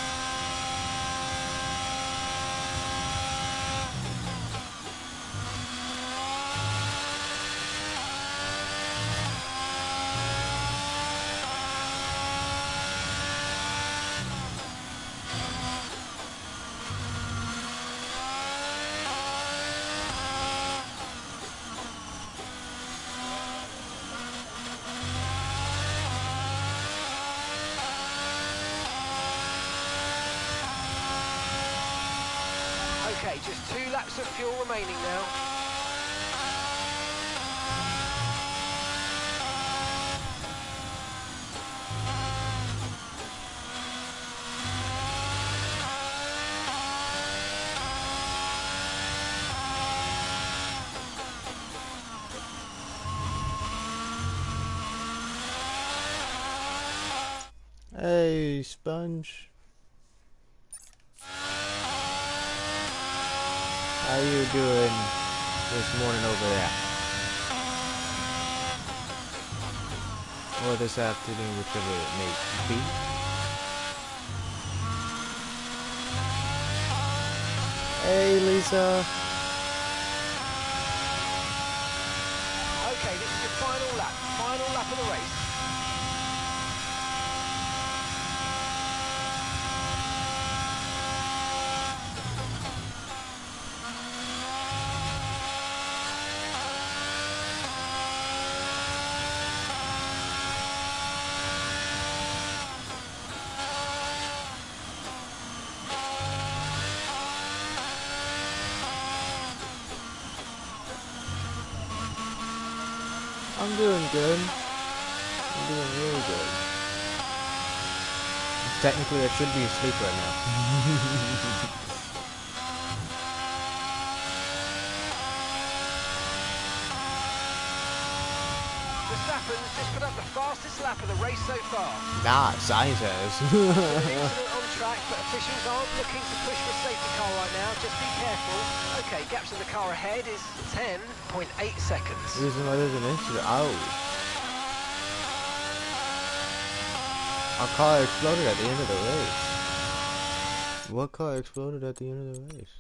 Speaker 2: Okay, just 2 laps of fuel remaining now.
Speaker 1: Hey, Sponge. How you doing this morning over there? Or this afternoon, whichever it may be. Hey, Lisa.
Speaker 2: Okay, this is your final lap of the race.
Speaker 1: I'm doing good. I'm doing really good. Technically, I should be asleep right now.
Speaker 2: Verstappen's just put up the fastest lap of the race so far.
Speaker 1: Nah, science has.
Speaker 2: An incident on track, but officials aren't looking to push for a safety car right now. Just be careful. Okay, gaps in the car ahead is 10.8 seconds.
Speaker 1: Reason why there's an incident. Oh. Our car exploded at the end of the race. What car exploded at the end of the race?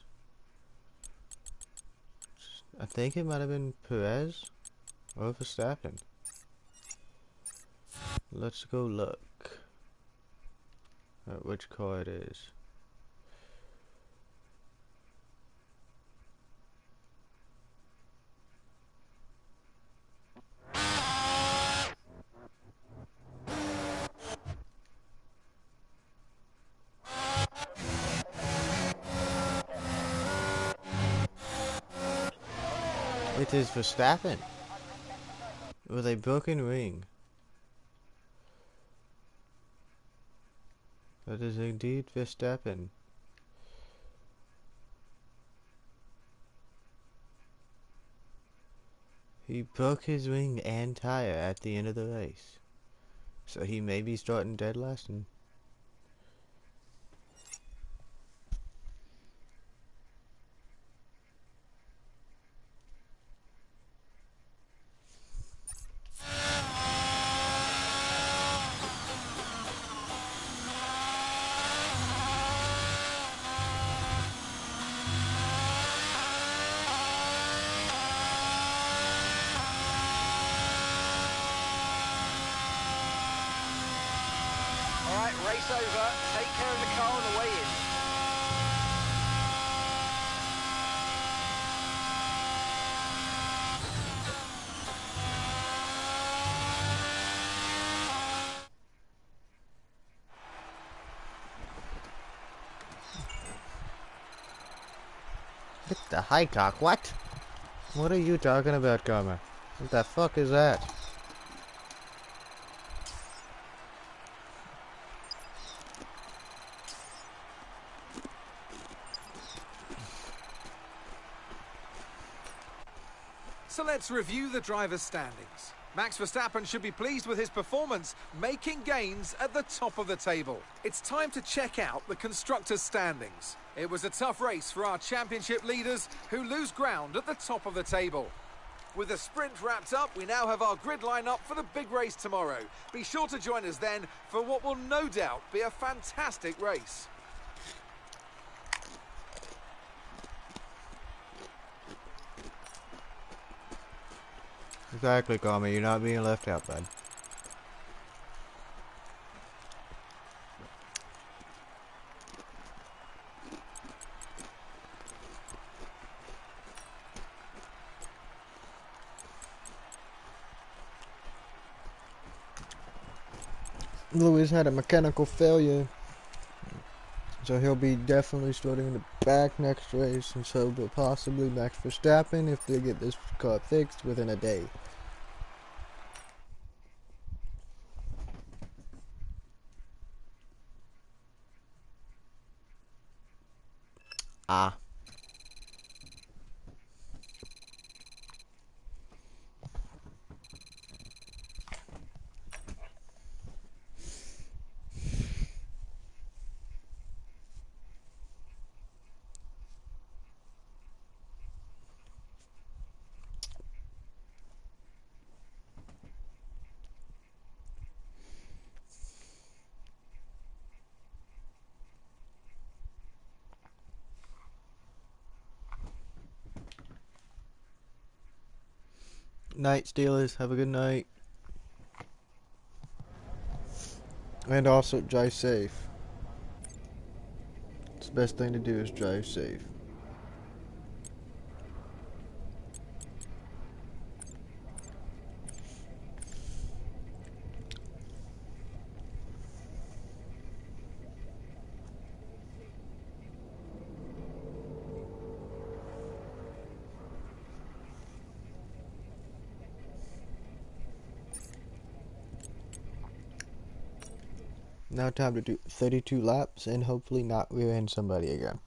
Speaker 1: I think it might have been Perez or Verstappen. Let's go look at which car it is. It is Verstappen with a broken ring. That is indeed Verstappen. He broke his ring and tire at the end of the race. So he may be starting dead last. And
Speaker 2: Alright, race over. Take care of the car on the way in.
Speaker 1: hit the high cock. What? What are you talking about, Karma? What the fuck is that?
Speaker 3: So let's review the drivers' standings. Max Verstappen should be pleased with his performance, making gains at the top of the table. It's time to check out the constructors' standings. It was a tough race for our championship leaders, who lose ground at the top of the table. With the sprint wrapped up, we now have our grid line up for the big race tomorrow. Be sure to join us then for what will no doubt be a fantastic race.
Speaker 1: Exactly, Karma. You're not being left out, bud. Lewis had a mechanical failure, so he'll be definitely starting in the back next race, and so will possibly Max Verstappen if they get this car fixed within a day. Ah. Night, Steelers. Have a good night. And also, drive safe. It's the best thing to do is drive safe. Now time to do 32 laps and hopefully not rear end somebody again.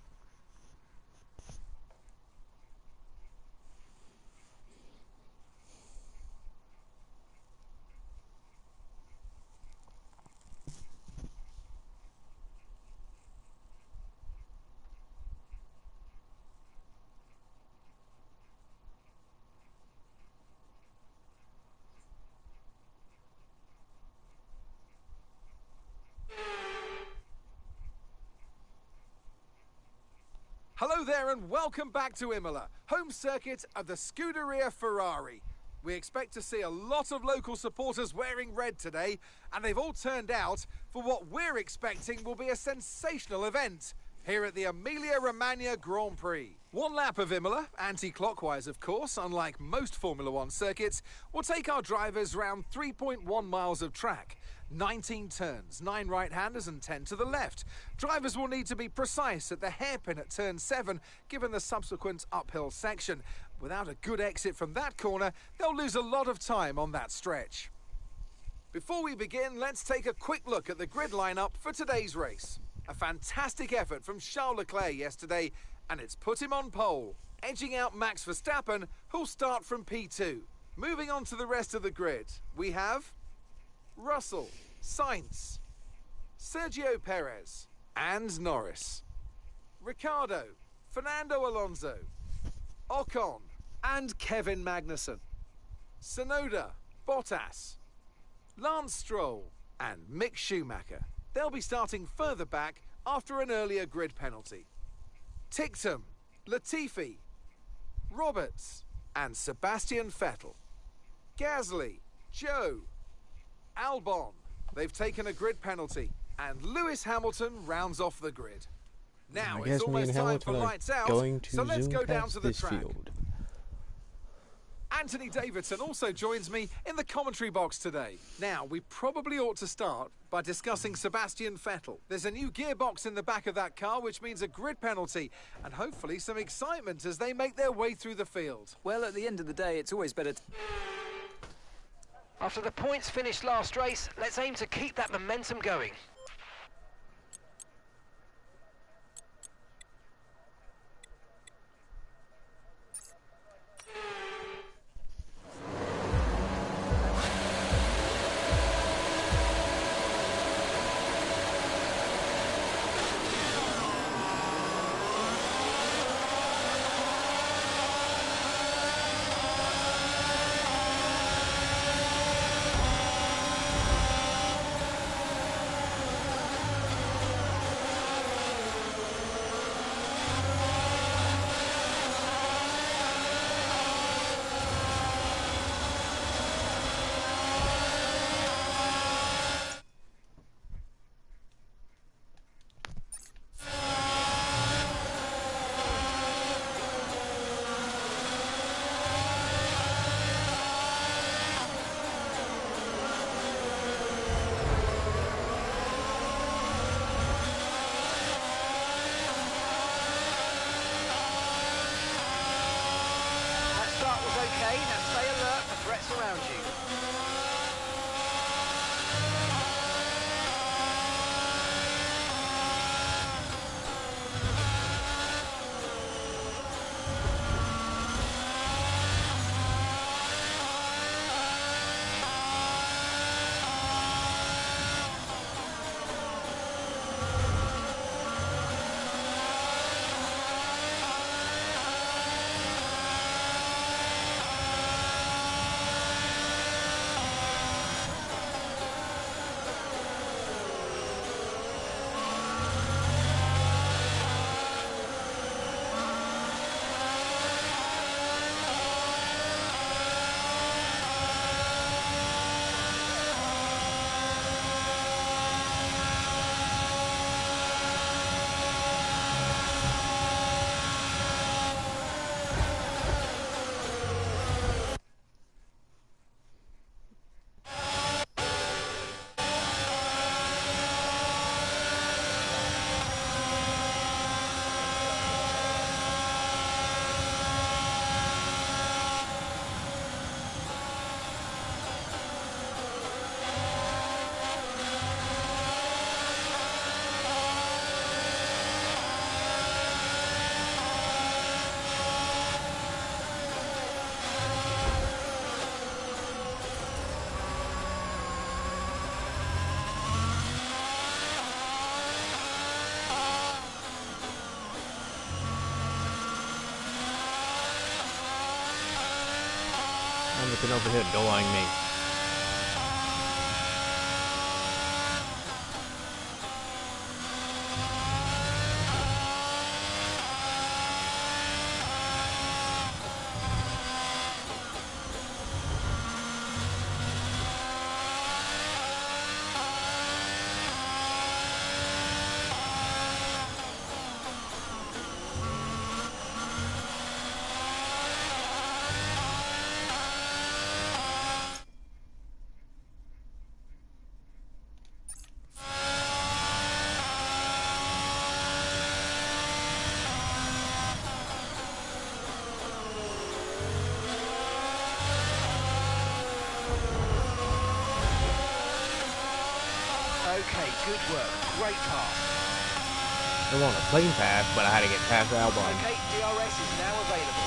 Speaker 3: Hello there and welcome back to Imola, home circuit of the Scuderia Ferrari. We expect to see a lot of local supporters wearing red today, and they've all turned out for what we're expecting will be a sensational event here at the Emilia-Romagna Grand Prix. One lap of Imola, anti-clockwise of course, unlike most Formula One circuits, will take our drivers round 3.1 miles of track. 19 turns, 9 right-handers and 10 to the left. Drivers will need to be precise at the hairpin at turn 7, given the subsequent uphill section. Without a good exit from that corner, they'll lose a lot of time on that stretch. Before we begin, let's take a quick look at the grid lineup for today's race. A fantastic effort from Charles Leclerc yesterday, and it's put him on pole, edging out Max Verstappen, who'll start from P2. Moving on to the rest of the grid, we have Russell, Sainz, Sergio Perez, and Norris. Ricciardo, Fernando Alonso, Ocon, and Kevin Magnussen. Tsunoda, Bottas, Lance Stroll, and Mick Schumacher. They'll be starting further back after an earlier grid penalty. Ticktum, Latifi, Roberts, and Sebastian Vettel. Gasly, Joe, Albon. They've taken a grid penalty, and Lewis Hamilton rounds off the grid. Now it's almost time for lights out, so let's go down to the track. Anthony Davidson also joins me in the commentary box today. Now, we probably ought to start by discussing Sebastian Vettel. There's a new gearbox in the back of that car, which means a grid penalty, and hopefully some excitement as they make their way through the field.
Speaker 4: Well, at the end of the day, it's always better to...
Speaker 2: After the points finished last race, let's aim to keep that momentum going. Okay, now stay alert for threats around you.
Speaker 1: I'm looking over here doing me.
Speaker 2: Okay, good work. Great pass.
Speaker 5: I want a clean pass, but I had to get past Albon.
Speaker 2: Okay, DRS is now available.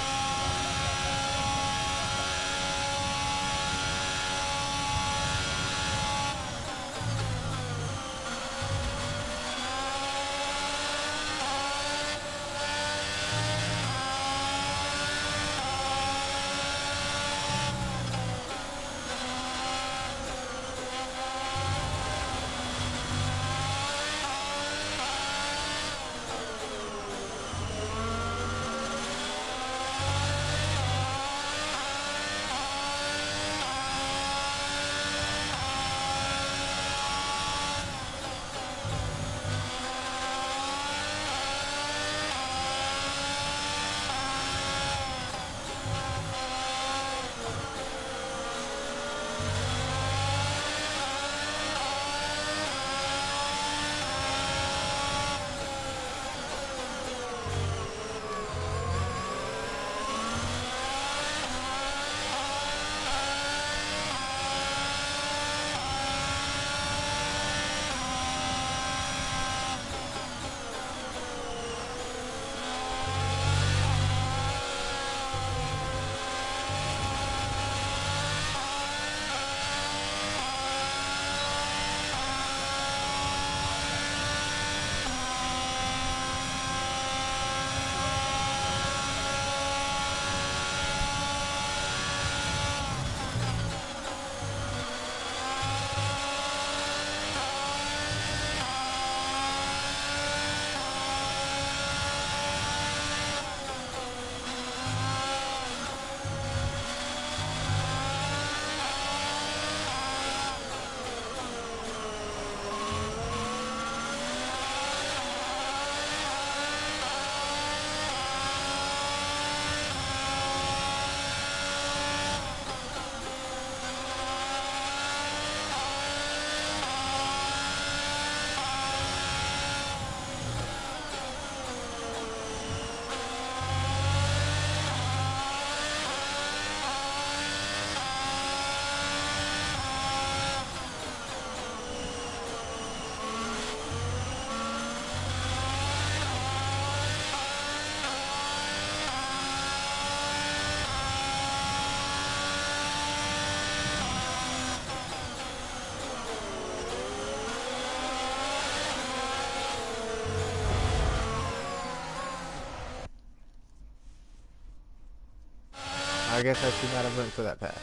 Speaker 5: I guess I should not have went for that pass.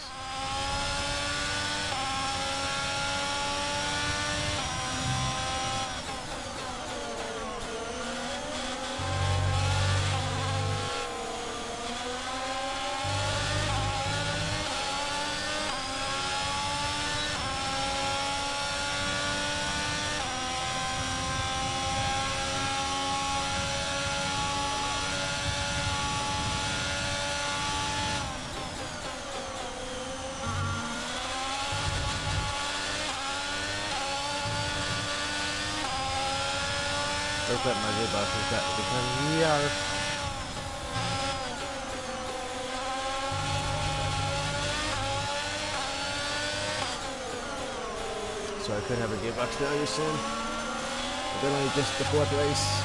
Speaker 5: Looks like my gearbox has got to become yark. So I could have a gearbox failure soon. But then only just the 4th race.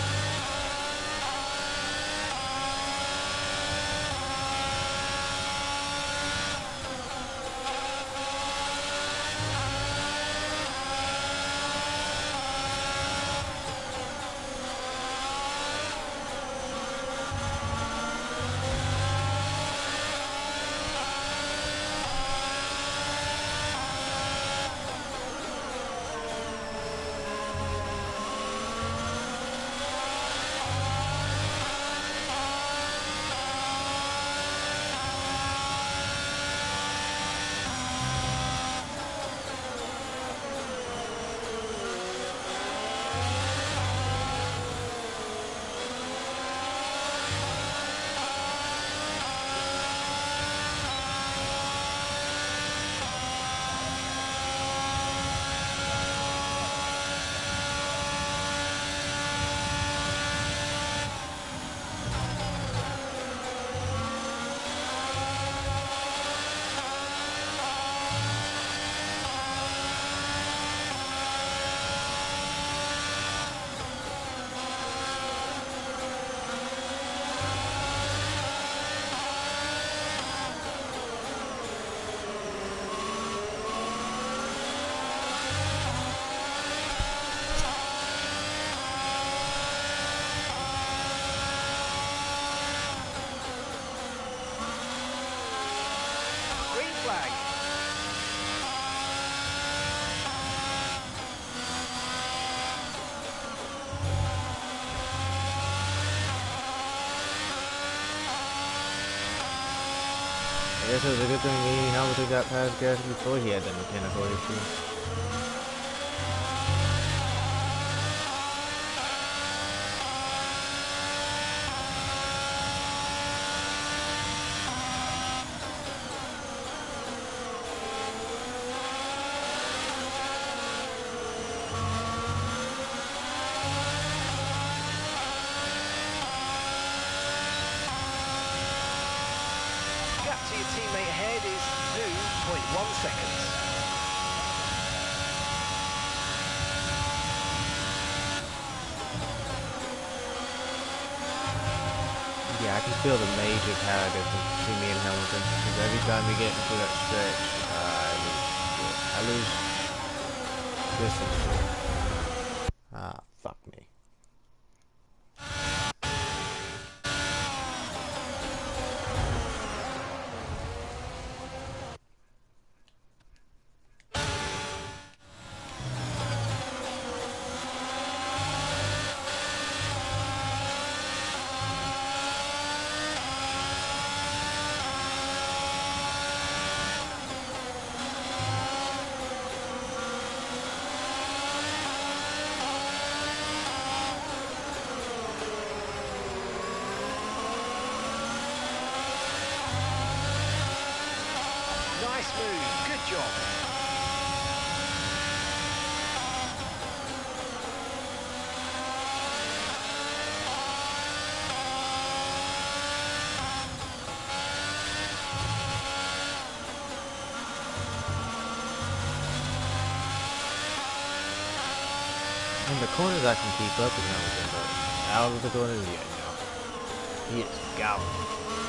Speaker 5: I guess it was a good thing Hamilton got past Gasly before he had the mechanical issue.
Speaker 2: Gap to your teammate ahead is 2.1 seconds.
Speaker 5: Yeah, I can feel the major power difference between me and Hamilton. Because every time we get into that stretch, I lose distance. Ah, fuck me.
Speaker 2: Nice move, good job.
Speaker 5: In the corners I can keep up with Hamilton, but out of the corners, yeah, no. He is gone.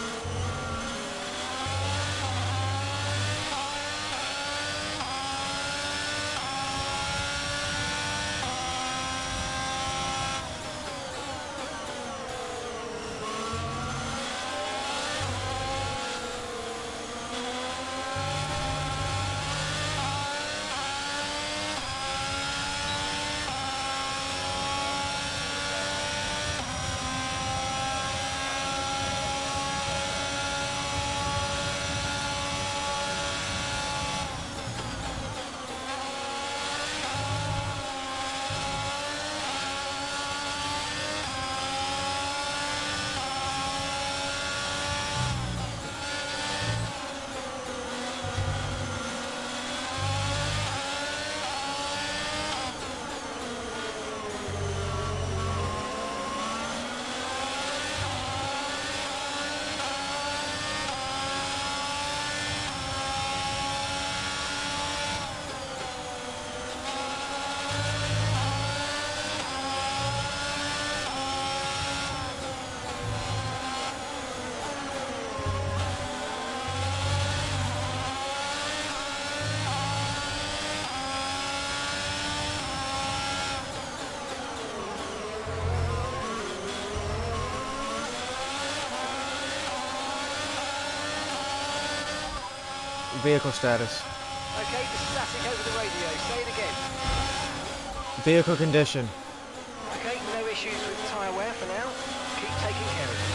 Speaker 5: Vehicle status.
Speaker 2: Okay, the static over the radio. Say it again.
Speaker 5: Vehicle condition.
Speaker 2: Okay, no issues with tyre wear for now. Keep taking care of it.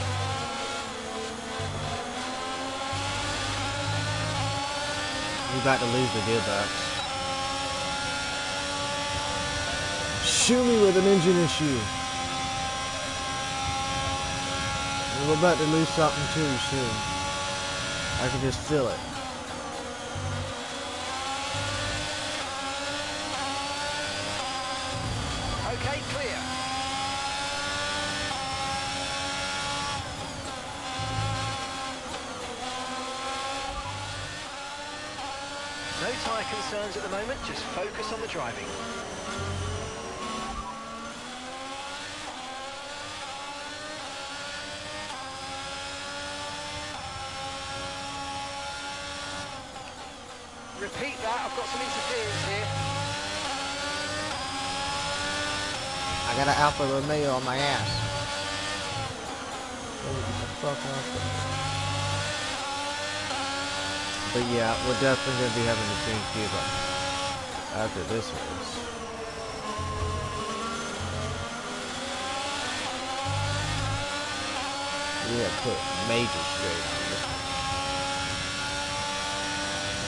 Speaker 5: We're about to lose the gearbox. Shoot me with an engine issue. We're about to lose something too soon. I can just feel it.
Speaker 2: Okay, clear. No tyre concerns at the moment, just focus on the driving. Repeat that, I've got some interference here.
Speaker 5: I got an Alfa Romeo on my ass. Get the fuck off of me. But yeah, we're definitely going to be having to change gearbox after this race. We have put major straight on this one.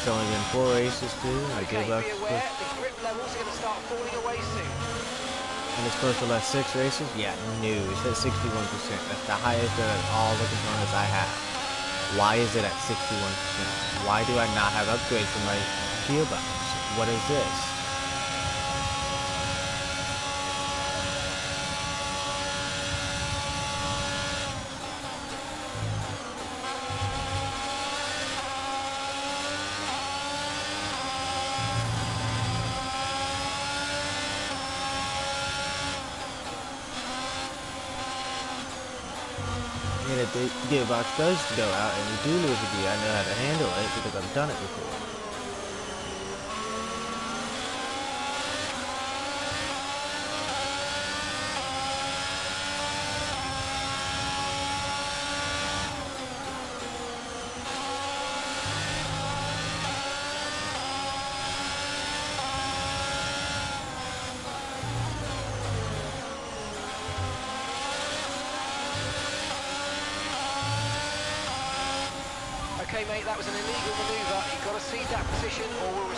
Speaker 5: It's only been 4 races too. My
Speaker 2: Okay,
Speaker 5: gearbox
Speaker 2: be
Speaker 5: is
Speaker 2: aware,
Speaker 5: supposed,
Speaker 2: the grip levels are going to start falling away soon.
Speaker 5: and it's supposed to last 6 races. Yeah, no, it's at 61%. That's the highest out of all the components I have. Why is it at 61%? Why do I not have upgrades for my gearbox? What is this? And if the gearbox does go out and we do lose a gear, I know how to handle it because I've done it before.
Speaker 2: Okay, mate, that was an illegal manoeuvre. You've got to cede that position or we'll...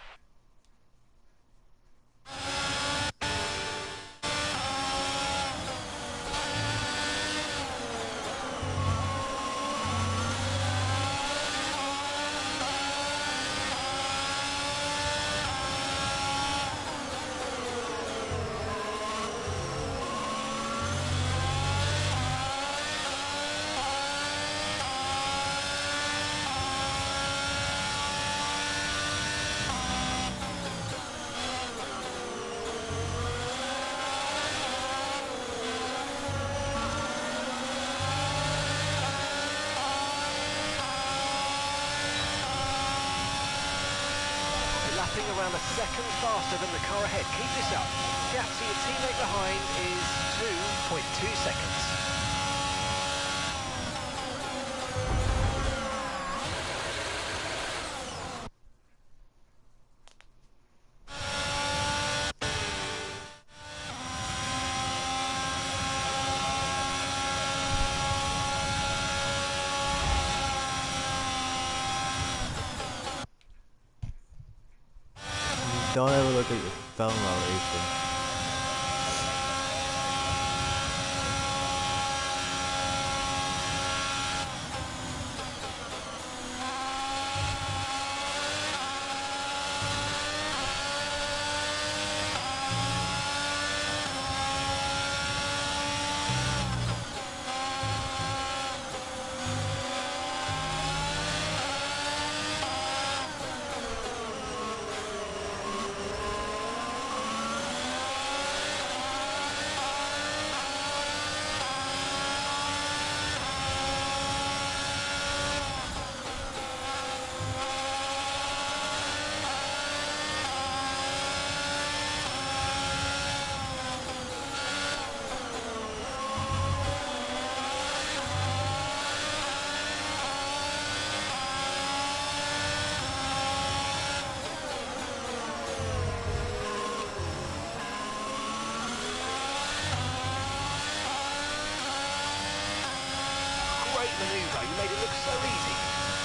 Speaker 2: Lapping around a second faster than the car ahead. Keep this up. Gap to your teammate behind is 2.2 seconds.
Speaker 5: Don't ever look at your phone while racing.
Speaker 2: Great manoeuvre. You made it look so easy.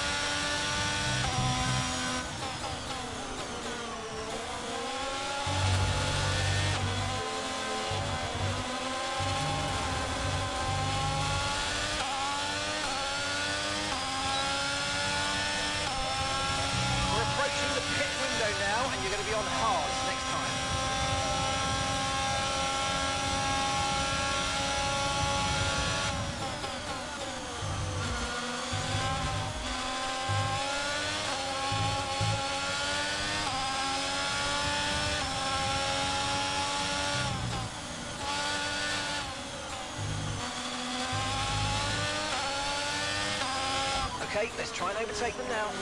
Speaker 2: We're approaching the pit window now, and you're going to be on hards next time. Okay, let's try and overtake them now.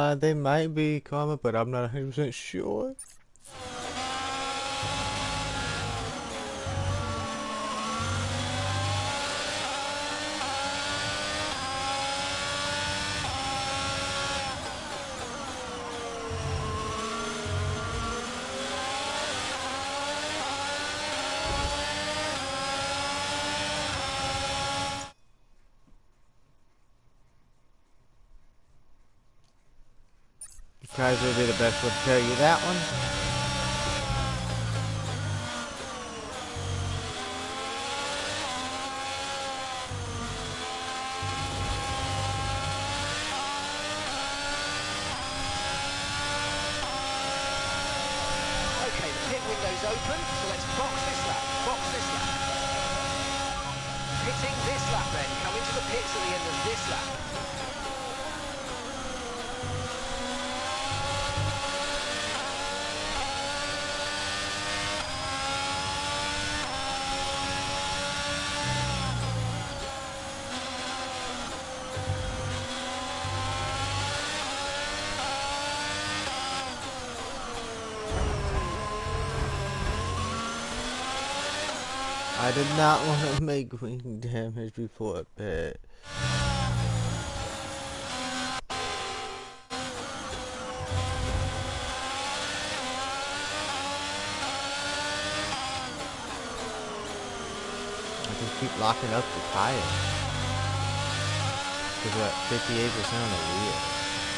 Speaker 5: They might be karma, but I'm not 100% sure. Kaiser would be the best one to tell you that one.
Speaker 2: Okay, the pit window's open, so let's box this lap. Box this lap. Pitting this lap then. Come into the pits at the end of this lap.
Speaker 5: I did not want to make wing damage before pit. I just keep locking up the tire. Because we're at 58% on the wheel.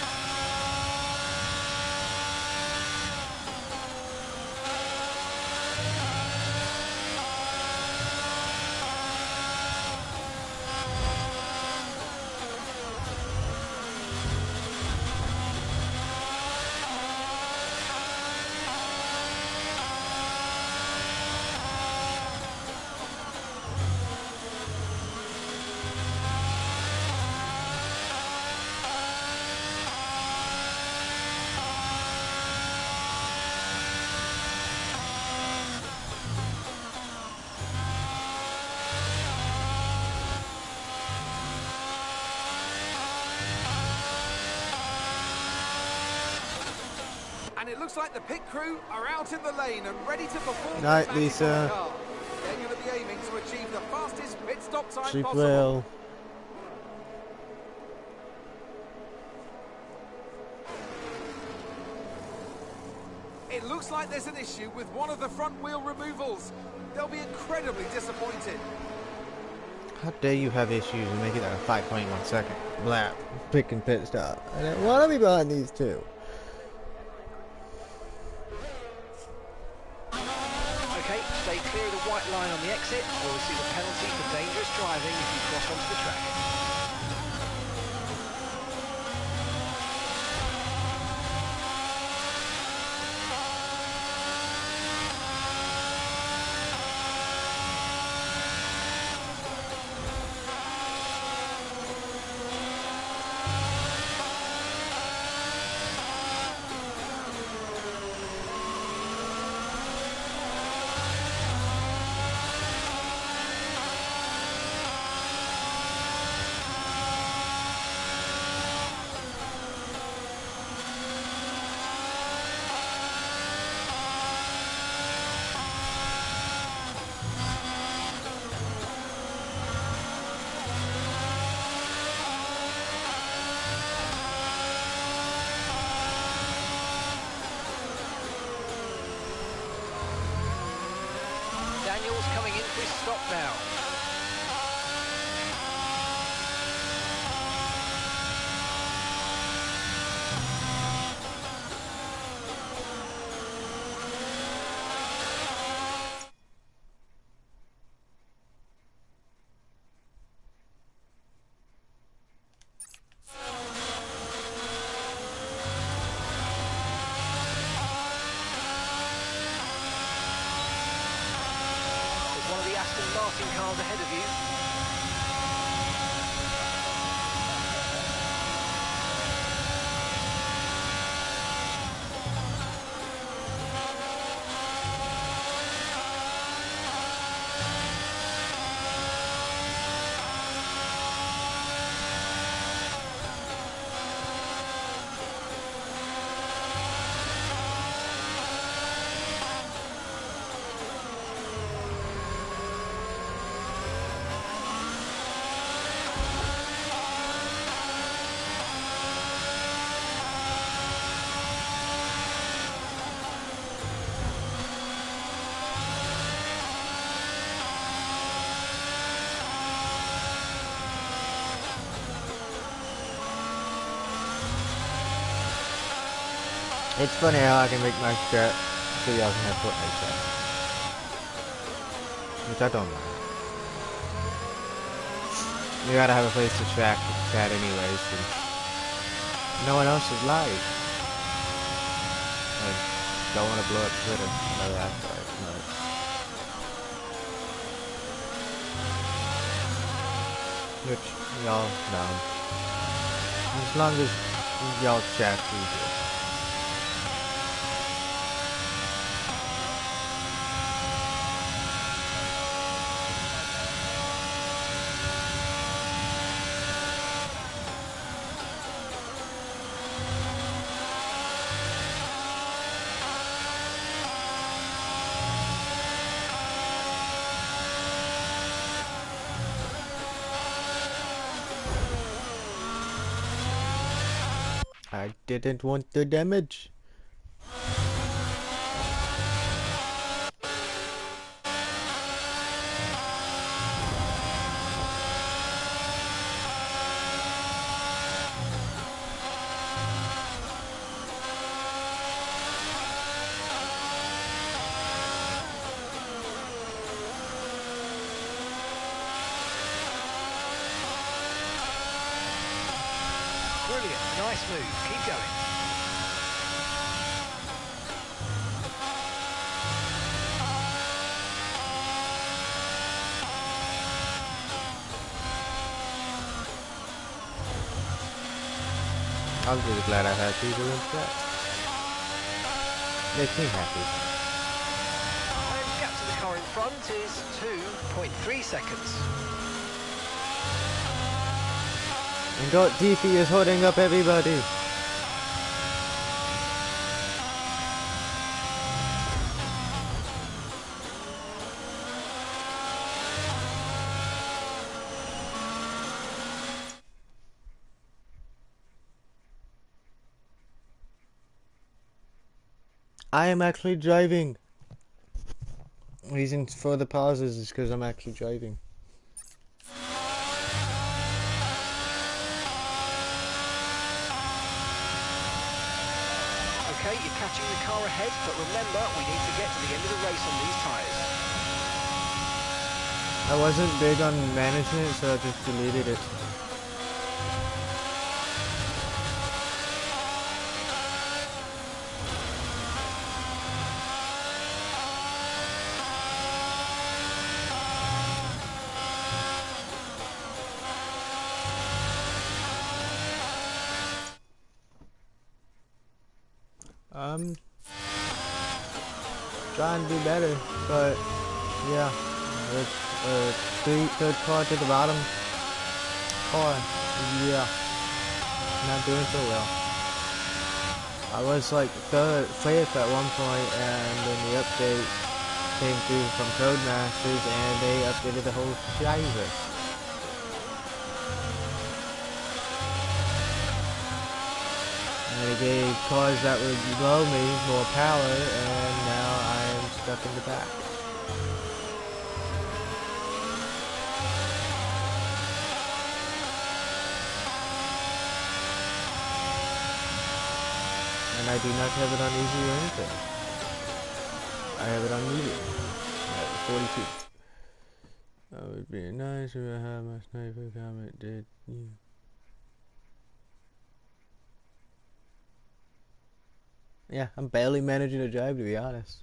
Speaker 3: And it looks like the pit crew are out in the lane and ready to perform.
Speaker 5: Night,
Speaker 3: the magic
Speaker 5: Lisa.
Speaker 3: on the car. They're going to be aiming to achieve the fastest pit stop time
Speaker 5: She
Speaker 3: possible.
Speaker 5: will.
Speaker 3: It looks like there's an issue with one of the front wheel removals. They'll be incredibly disappointed.
Speaker 5: How dare you have issues and make it at a 5.1 second lap pick and pit stop. I don't want to be behind these two.
Speaker 2: Okay, stay clear of the white line on the exit, or receive a penalty for dangerous driving if you cross onto the track. Daniel's coming in for his stop now. There's one of the Aston Martin cars ahead of you.
Speaker 5: It's funny how I can make my chat so y'all can have Fortnite chat. Which I don't mind. You gotta have a place to track chat anyways, since no one else is live. I don't want to blow up Twitter. I know that, but which y'all know. As long as y'all chat, we do. I didn't want the damage.
Speaker 2: Brilliant, nice move, keep going.
Speaker 5: I'm really glad I had people in chat. Makes me happy.
Speaker 2: And gap to the car in front is 2.3 seconds.
Speaker 5: And God, DP is holding up everybody. I am actually driving. Reason for the pauses is because I'm actually driving.
Speaker 2: Okay, you're catching the car ahead, but remember, we need to get to the end of the race on these tyres.
Speaker 5: I wasn't big on managing it, so I just deleted it. I'm trying to do better, but yeah, it's third car to the bottom car. Yeah, not doing so well. I was like fifth at one point, and then the update came through from Codemasters, and they updated the whole driver. And it gave cars that were below me more power, and now I am stuck in the back. And I do not have it on easy or anything. I have it on medium at 42. That would be nice if I had my sniper comment, did you? Yeah, I'm barely managing to drive, to be honest.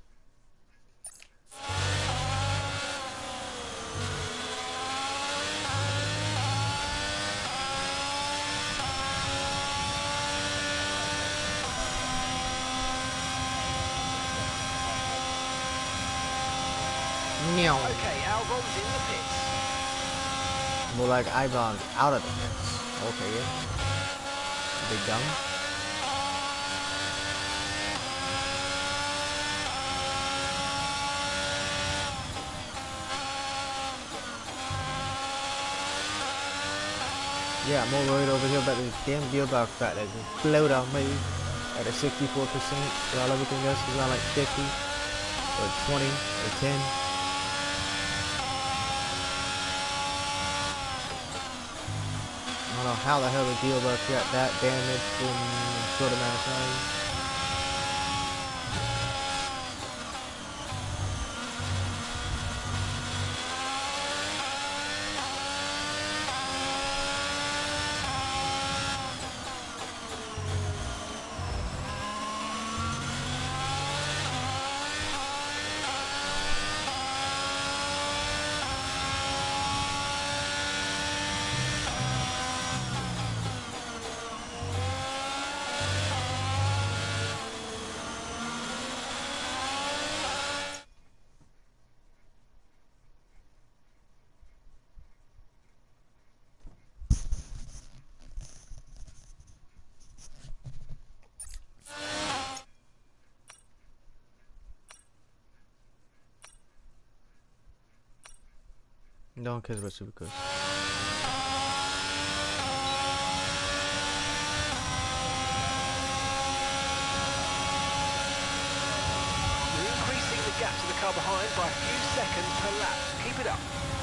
Speaker 5: Meow.
Speaker 2: Okay, Albon's in the pits.
Speaker 5: More like Ibon out of the pits. Okay, yeah. Big dumb. Yeah, I'm more worried over here about this damn gearbox that just blowed on me at a 64%, while everything else is around like 50 or 20 or 10. I don't know how the hell the gearbox got that damaged in a short amount of time.
Speaker 1: No one cares about Supercars.
Speaker 2: You're increasing the gap to the car behind by a few seconds per lap. Keep it up.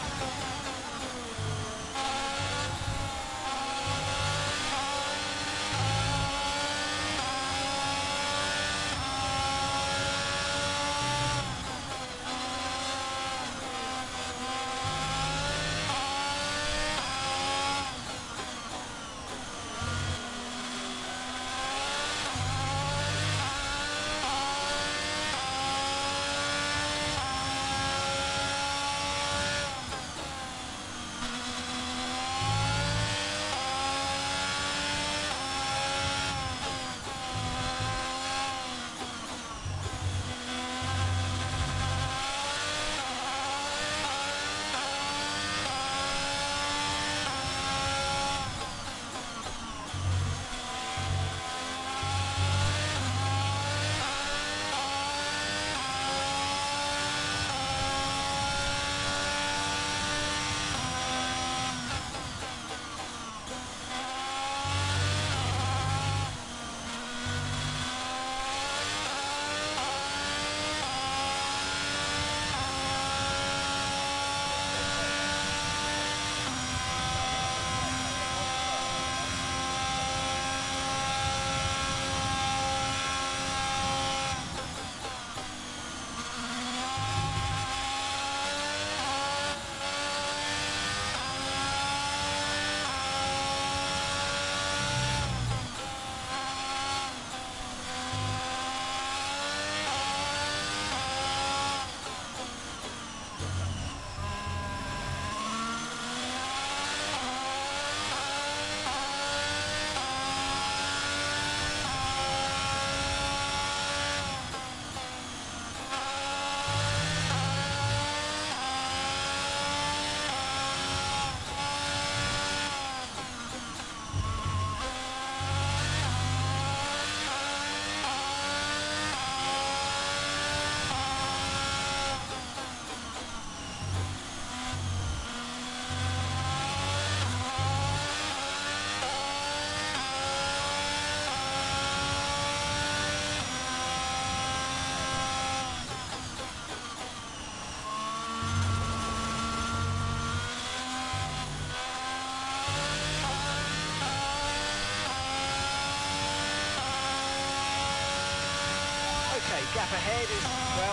Speaker 2: Okay, gap ahead is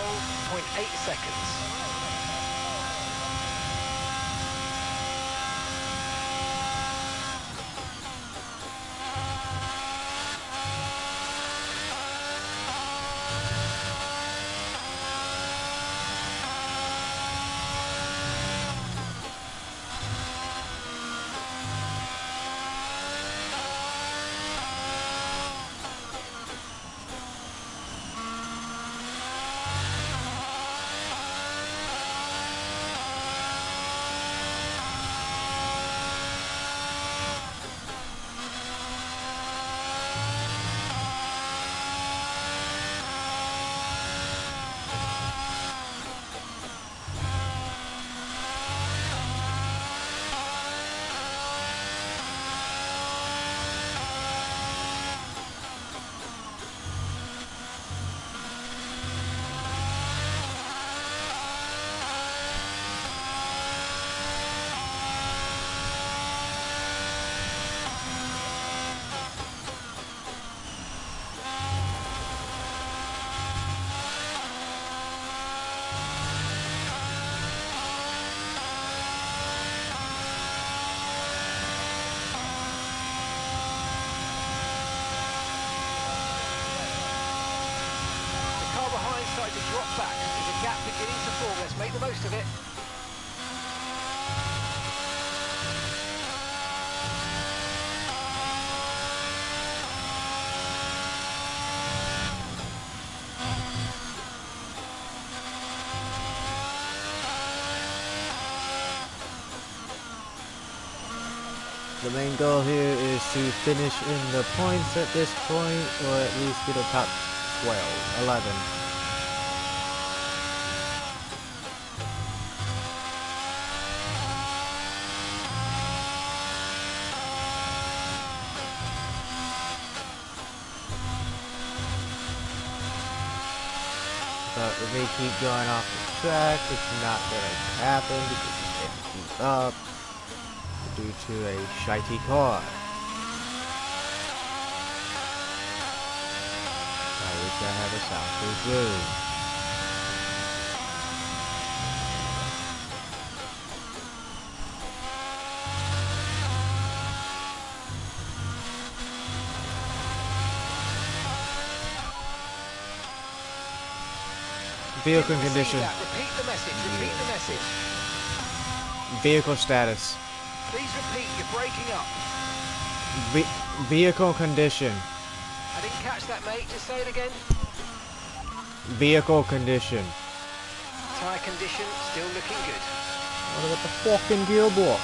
Speaker 2: 12.8 seconds. Starting to drop back. There's a gap beginning to form. Let's make the most of it.
Speaker 5: The main goal here is to finish in the points at this point, or at least get a top 12, 11. But with me keep going off the track, it's not gonna happen because you can't keep up due to a shitey car. I wish I had a soundproof room. Vehicle
Speaker 2: Didn't receive
Speaker 5: condition.
Speaker 2: that. Repeat the message. Repeat the message.
Speaker 5: Vehicle status.
Speaker 2: Please repeat. You're breaking up.
Speaker 5: Vehicle condition.
Speaker 2: I didn't catch that, mate. Just say it again.
Speaker 5: Vehicle condition.
Speaker 2: Tyre condition still looking good.
Speaker 5: What about the fucking gearbox?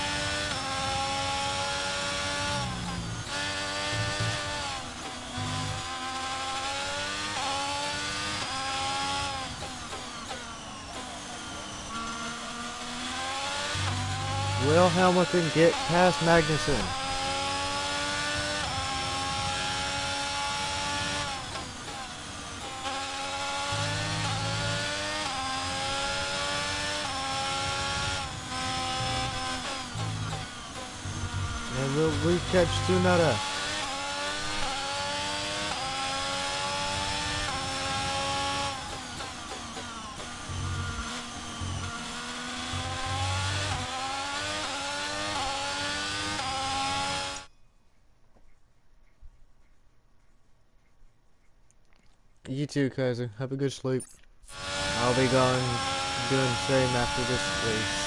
Speaker 5: Will Hamilton get past Magnussen? And will we catch Tsunoda? You too, cousin. Have a good sleep. I'll be going doing the same after this race.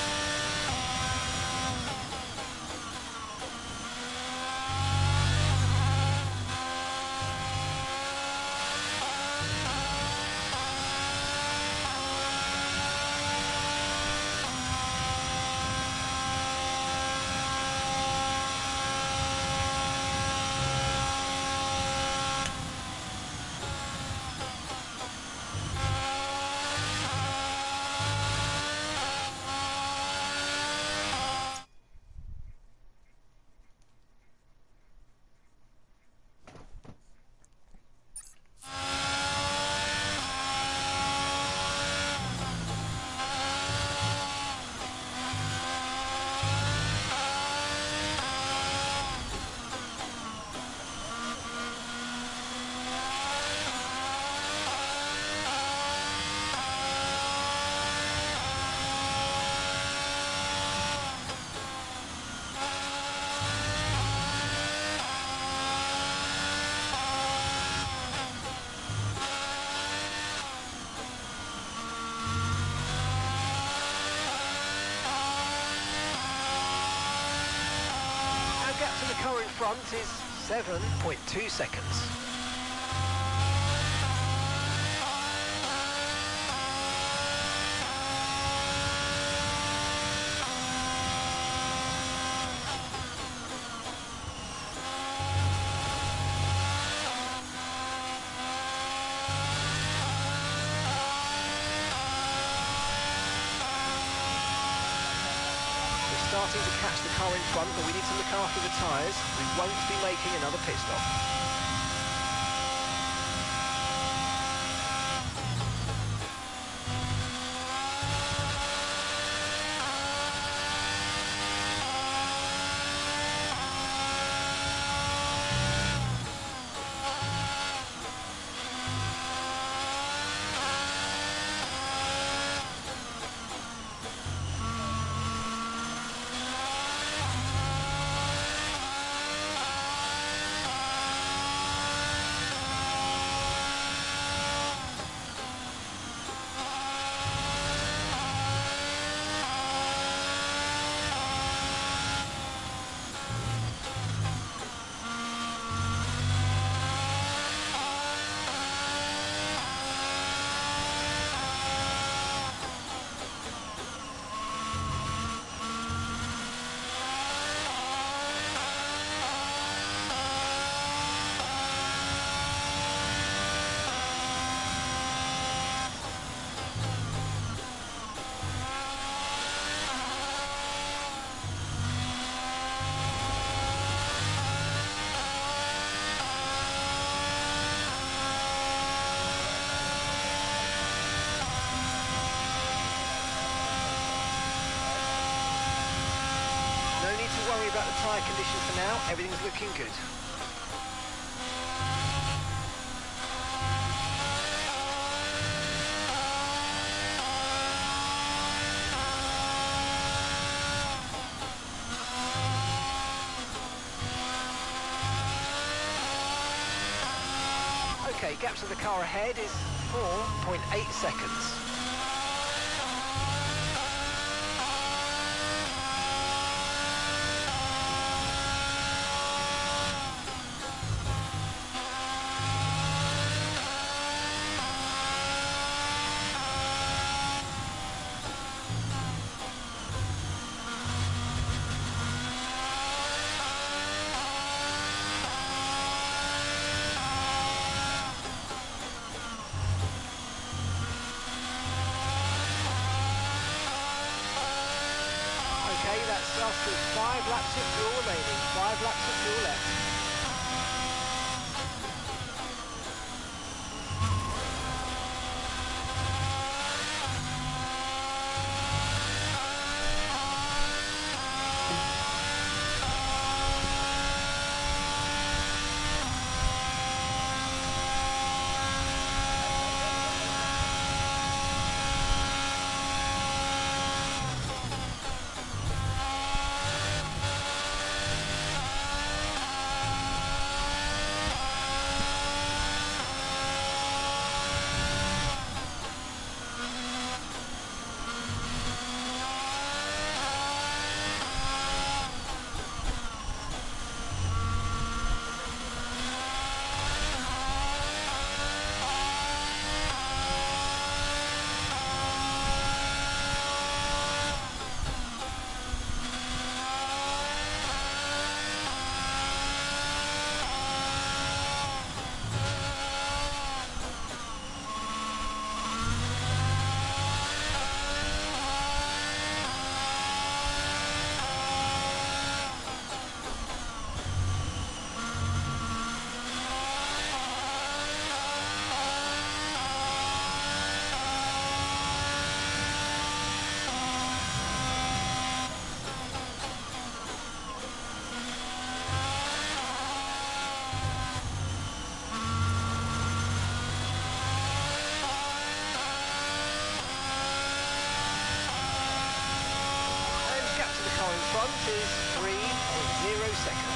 Speaker 2: Our gap to the car in front is 7.2 seconds. Starting to catch the car in front, but we need to look after the tyres. We won't be making another pit stop. about the tyre condition for now. Everything's looking good. Okay, gap to the car ahead is 4.8 seconds. Okay, that's us with 5 laps of fuel remaining, 5 laps of fuel left. Front is 3.0 seconds.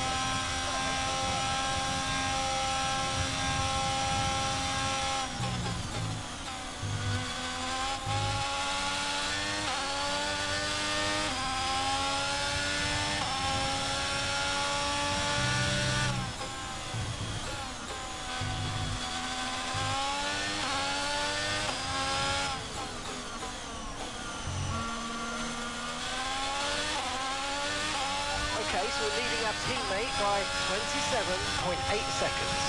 Speaker 2: Okay, so we're leading our teammate by 27.8 seconds.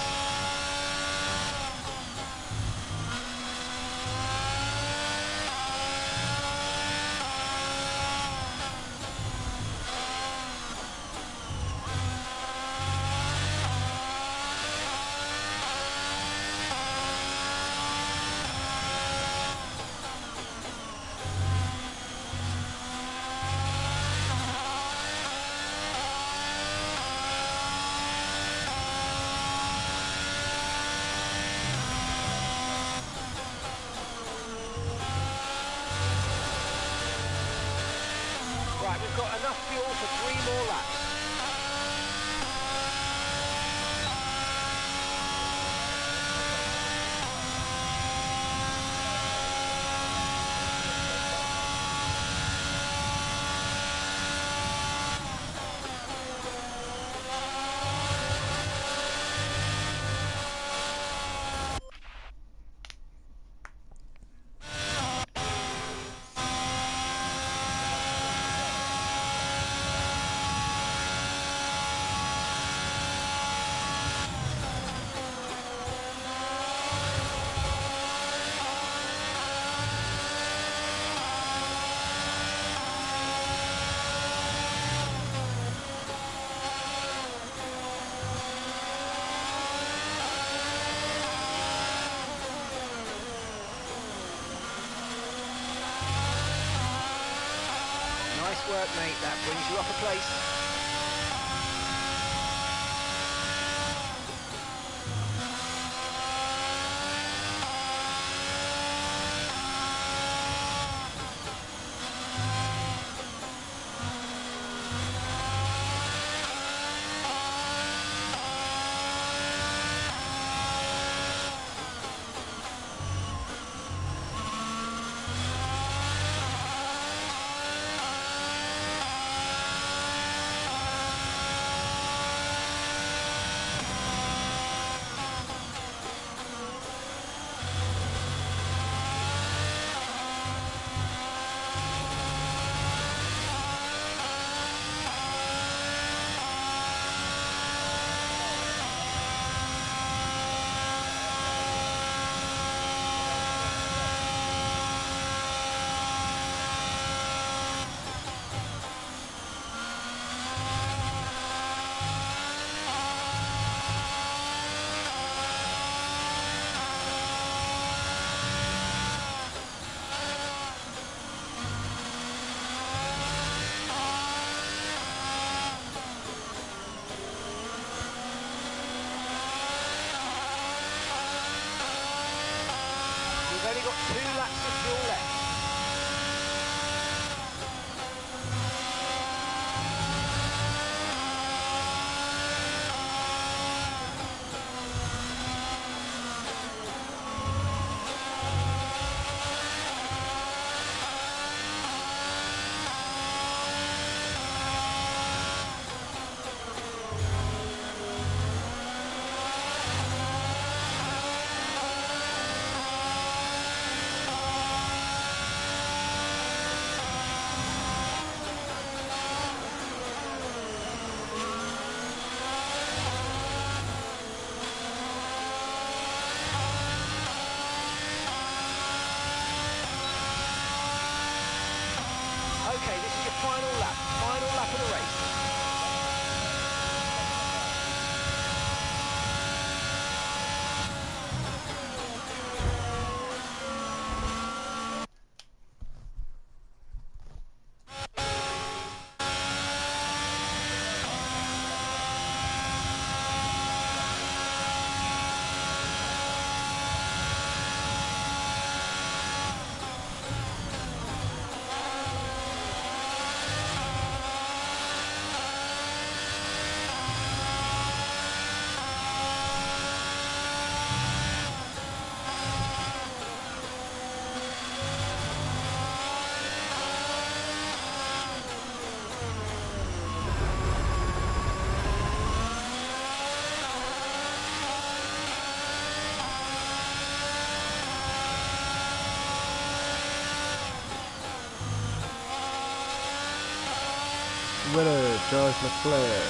Speaker 2: Right, we've got enough fuel for 3 more laps. Nice work, mate. That brings you up a place. only got 2 laps of fuel left. Okay, this is your final lap of the race.
Speaker 5: Winner, George Leclerc.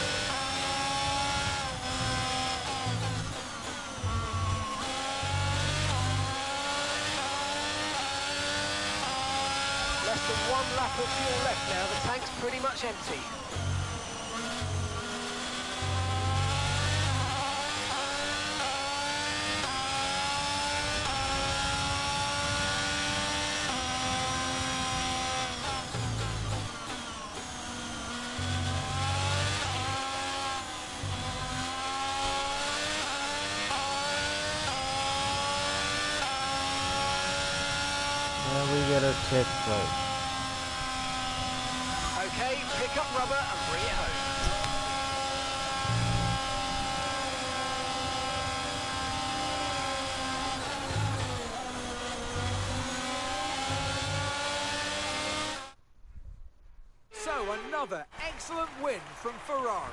Speaker 2: Less than 1 lap of fuel left now. The tank's pretty much empty.
Speaker 5: And we get a tip plate.
Speaker 2: Okay, pick up rubber and bring it home.
Speaker 3: So, another excellent win from Ferrari.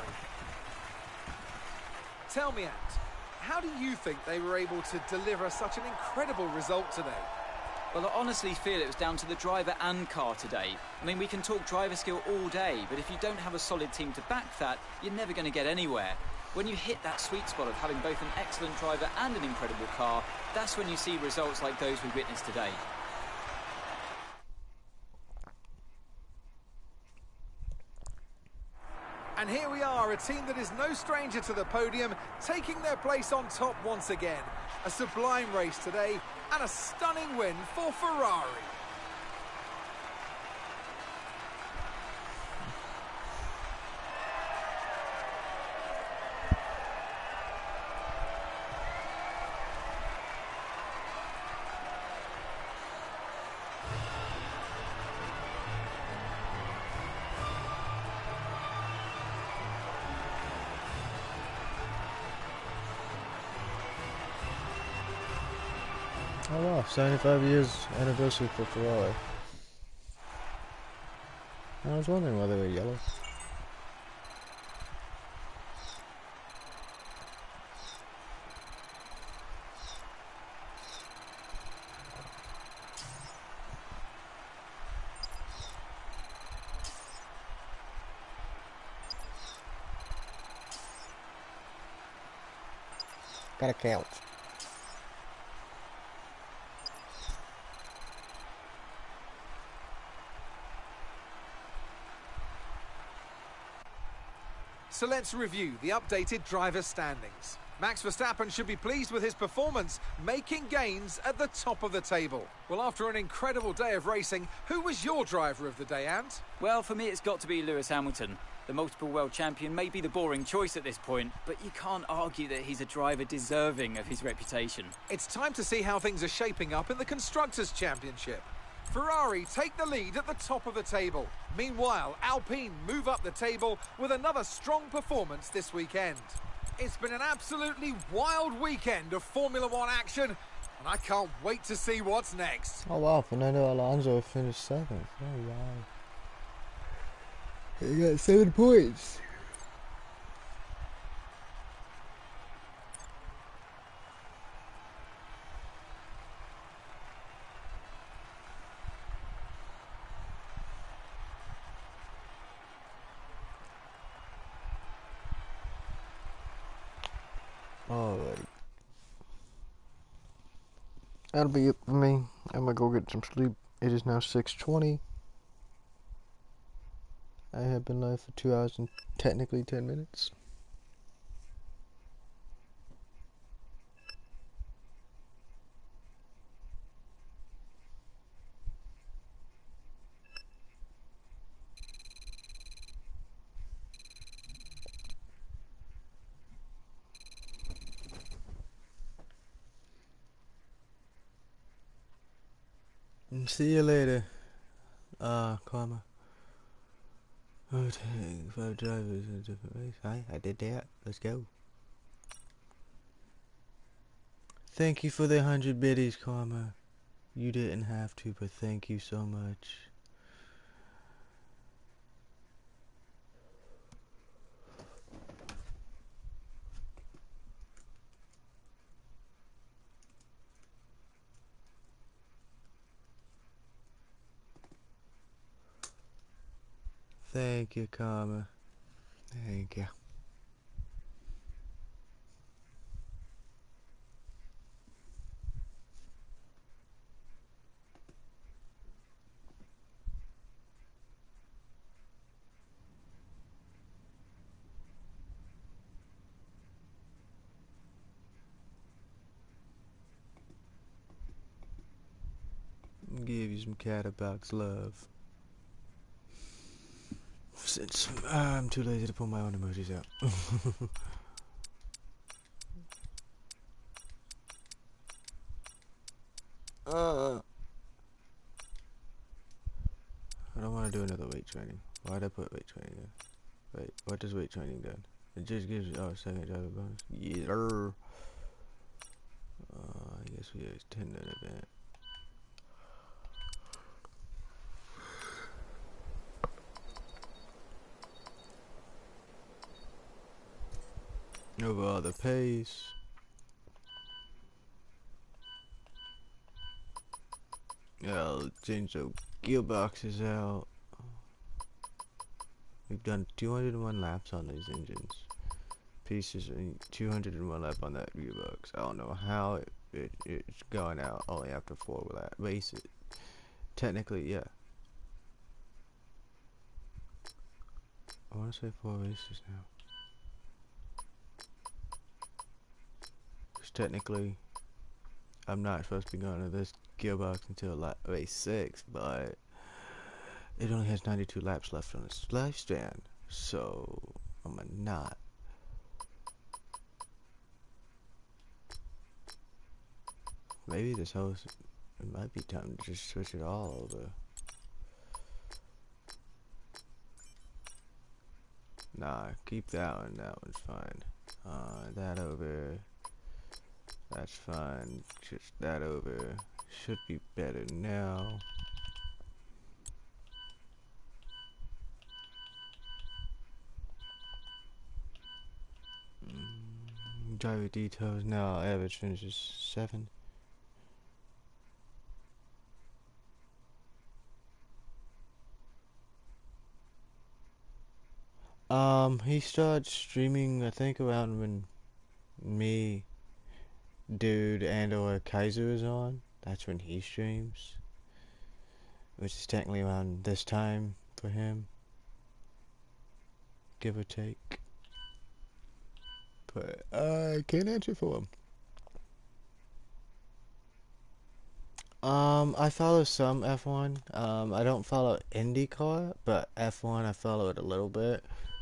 Speaker 3: Tell me, Ant, how do you think they were able to deliver such an incredible result today?
Speaker 4: Well, I honestly feel it was down to the driver and car today. I mean, we can talk driver skill all day, but if you don't have a solid team to back that, you're never going to get anywhere. When you hit that sweet spot of having both an excellent driver and an incredible car, that's when you see results like those we witnessed today.
Speaker 3: And here we are, a team that is no stranger to the podium, taking their place on top once again. A sublime race today, and a stunning win for Ferrari.
Speaker 5: Oh wow, 75 years anniversary for Ferrari. I was wondering why they were yellow. Gotta count.
Speaker 3: So let's review the updated driver standings. Max Verstappen should be pleased with his performance, making gains at the top of the table. Well, after an incredible day of racing, who was your driver of the day, Ant?
Speaker 4: Well, for me, it's got to be Lewis Hamilton. The multiple world champion may be the boring choice at this point, but you can't argue that he's a driver deserving of his reputation.
Speaker 3: It's time to see how things are shaping up in the Constructors' Championship. Ferrari take the lead at the top of the table. Meanwhile, Alpine move up the table with another strong performance this weekend. It's been an absolutely wild weekend of Formula One action, and I can't wait to see what's next.
Speaker 1: Oh wow, Fernando Alonso finished 7th. Oh wow. He got 7 points. Alrighty. That'll be it for me. I'm gonna go get some sleep. It is now 6:20. I have been live for 2 hours and technically 10 minutes. See you later, Karma. Oh, dang, 5 drivers in a different race. I did that. Let's go. Thank you for the 100 biddies, Karma. You didn't have to, but thank you so much. Thank you, Karma. Thank you. Give you some Catabox love. Since I'm too lazy to pull my own emojis out. I don't want to do another weight training. Why'd I put weight training in? Wait, what does weight training do? It just gives you, oh, second driver bonus. Yeah. I guess we have 10-minute event. Overall, the pace. I'll change the gearboxes out. We've done 201 laps on these engines. Pieces, 201 lap on that gearbox. I don't know how it's going out only after 4 races. Technically, yeah. I want to say 4 races now. Because technically, I'm not supposed to be going to this gearbox until race 6, but it only has 92 laps left on its lifespan, so I'm not. Maybe this host, it might be time to just switch it all over. Nah, keep that one. That one's fine. That over. That's fine. Just that over. Should be better now. Driver details now. Average finishes 7. He started streaming, I think, around when me, Dude, and or Kaiser is on. That's when he streams, which is technically around this time for him, give or take. But I can't answer for him. I follow some F1. I don't follow IndyCar, but F1 I follow it a little bit.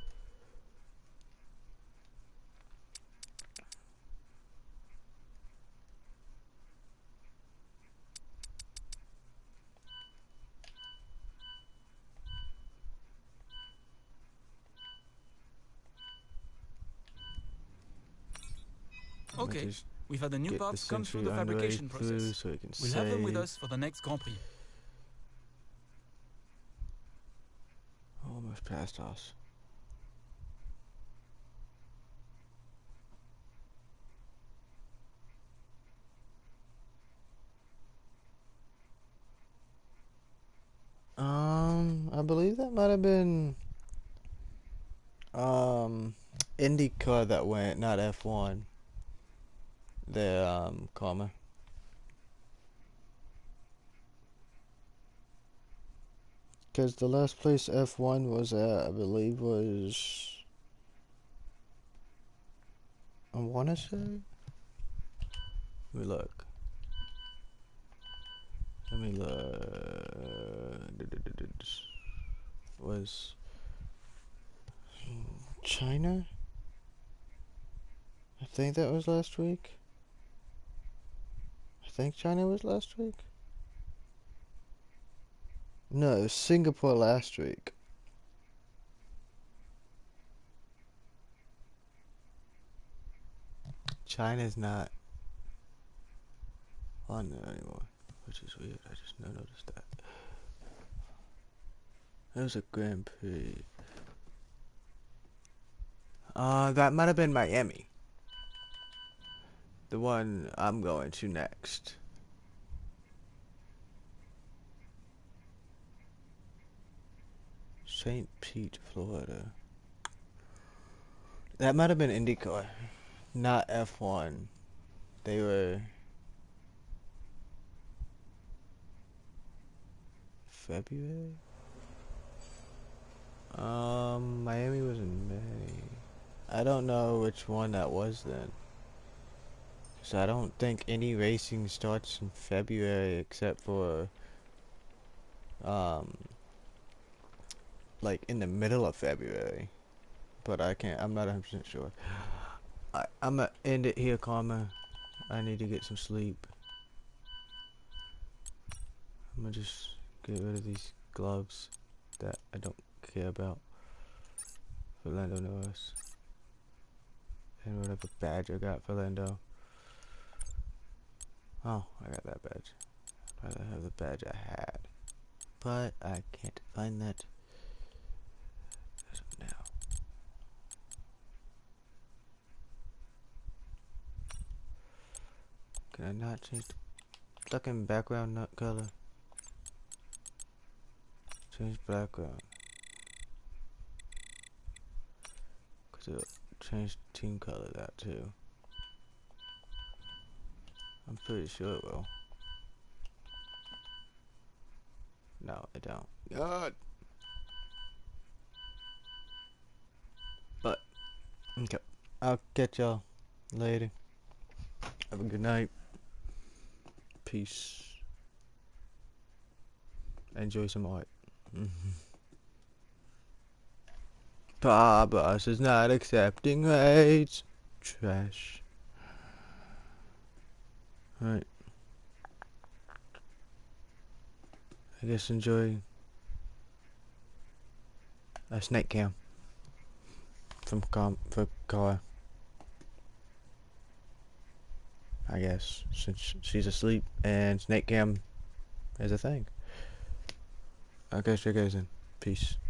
Speaker 6: Okay,
Speaker 1: just
Speaker 6: we've had the new
Speaker 1: get the
Speaker 6: parts come through
Speaker 1: Century
Speaker 6: the fabrication
Speaker 1: underway through
Speaker 6: process.
Speaker 1: so it can
Speaker 6: We'll
Speaker 1: save.
Speaker 6: have them with us for the next Grand Prix.
Speaker 1: Almost past us. I believe that might have been IndyCar that went, not F1. The comma. Because the last place F1 was at, I believe, was, I want to say. Let me look. Was China? I think that was last week. I think China was last week. No, it was Singapore last week. China's not on there anymore, which is weird. I just now noticed that. It was a Grand Prix. That might have been Miami. The one I'm going to next. St. Pete, Florida. That might have been IndyCar, not F1. They were February? Miami was in May. I don't know which one that was then. Cause I don't think any racing starts in February except for, like in the middle of February. But I'm not 100% sure. I'm gonna end it here, Karma. I need to get some sleep. I'm gonna just get rid of these gloves that I don't care about for Lando Norris. And whatever badge I got for Lando. Oh, I got that badge. I'd rather have the badge I had. But I can't find that as of now. Can I not change the fucking background nut color? Change background. Cause it'll change team color that too. I'm pretty sure it will. No, it don't. God. But okay, I'll catch y'all later. Have a good night. Peace. Enjoy some art. Barbas is not accepting raids. Trash. Right. I guess enjoy a snake cam from Car. I guess since she's asleep and snake cam is a thing. I guess you guys in. Peace.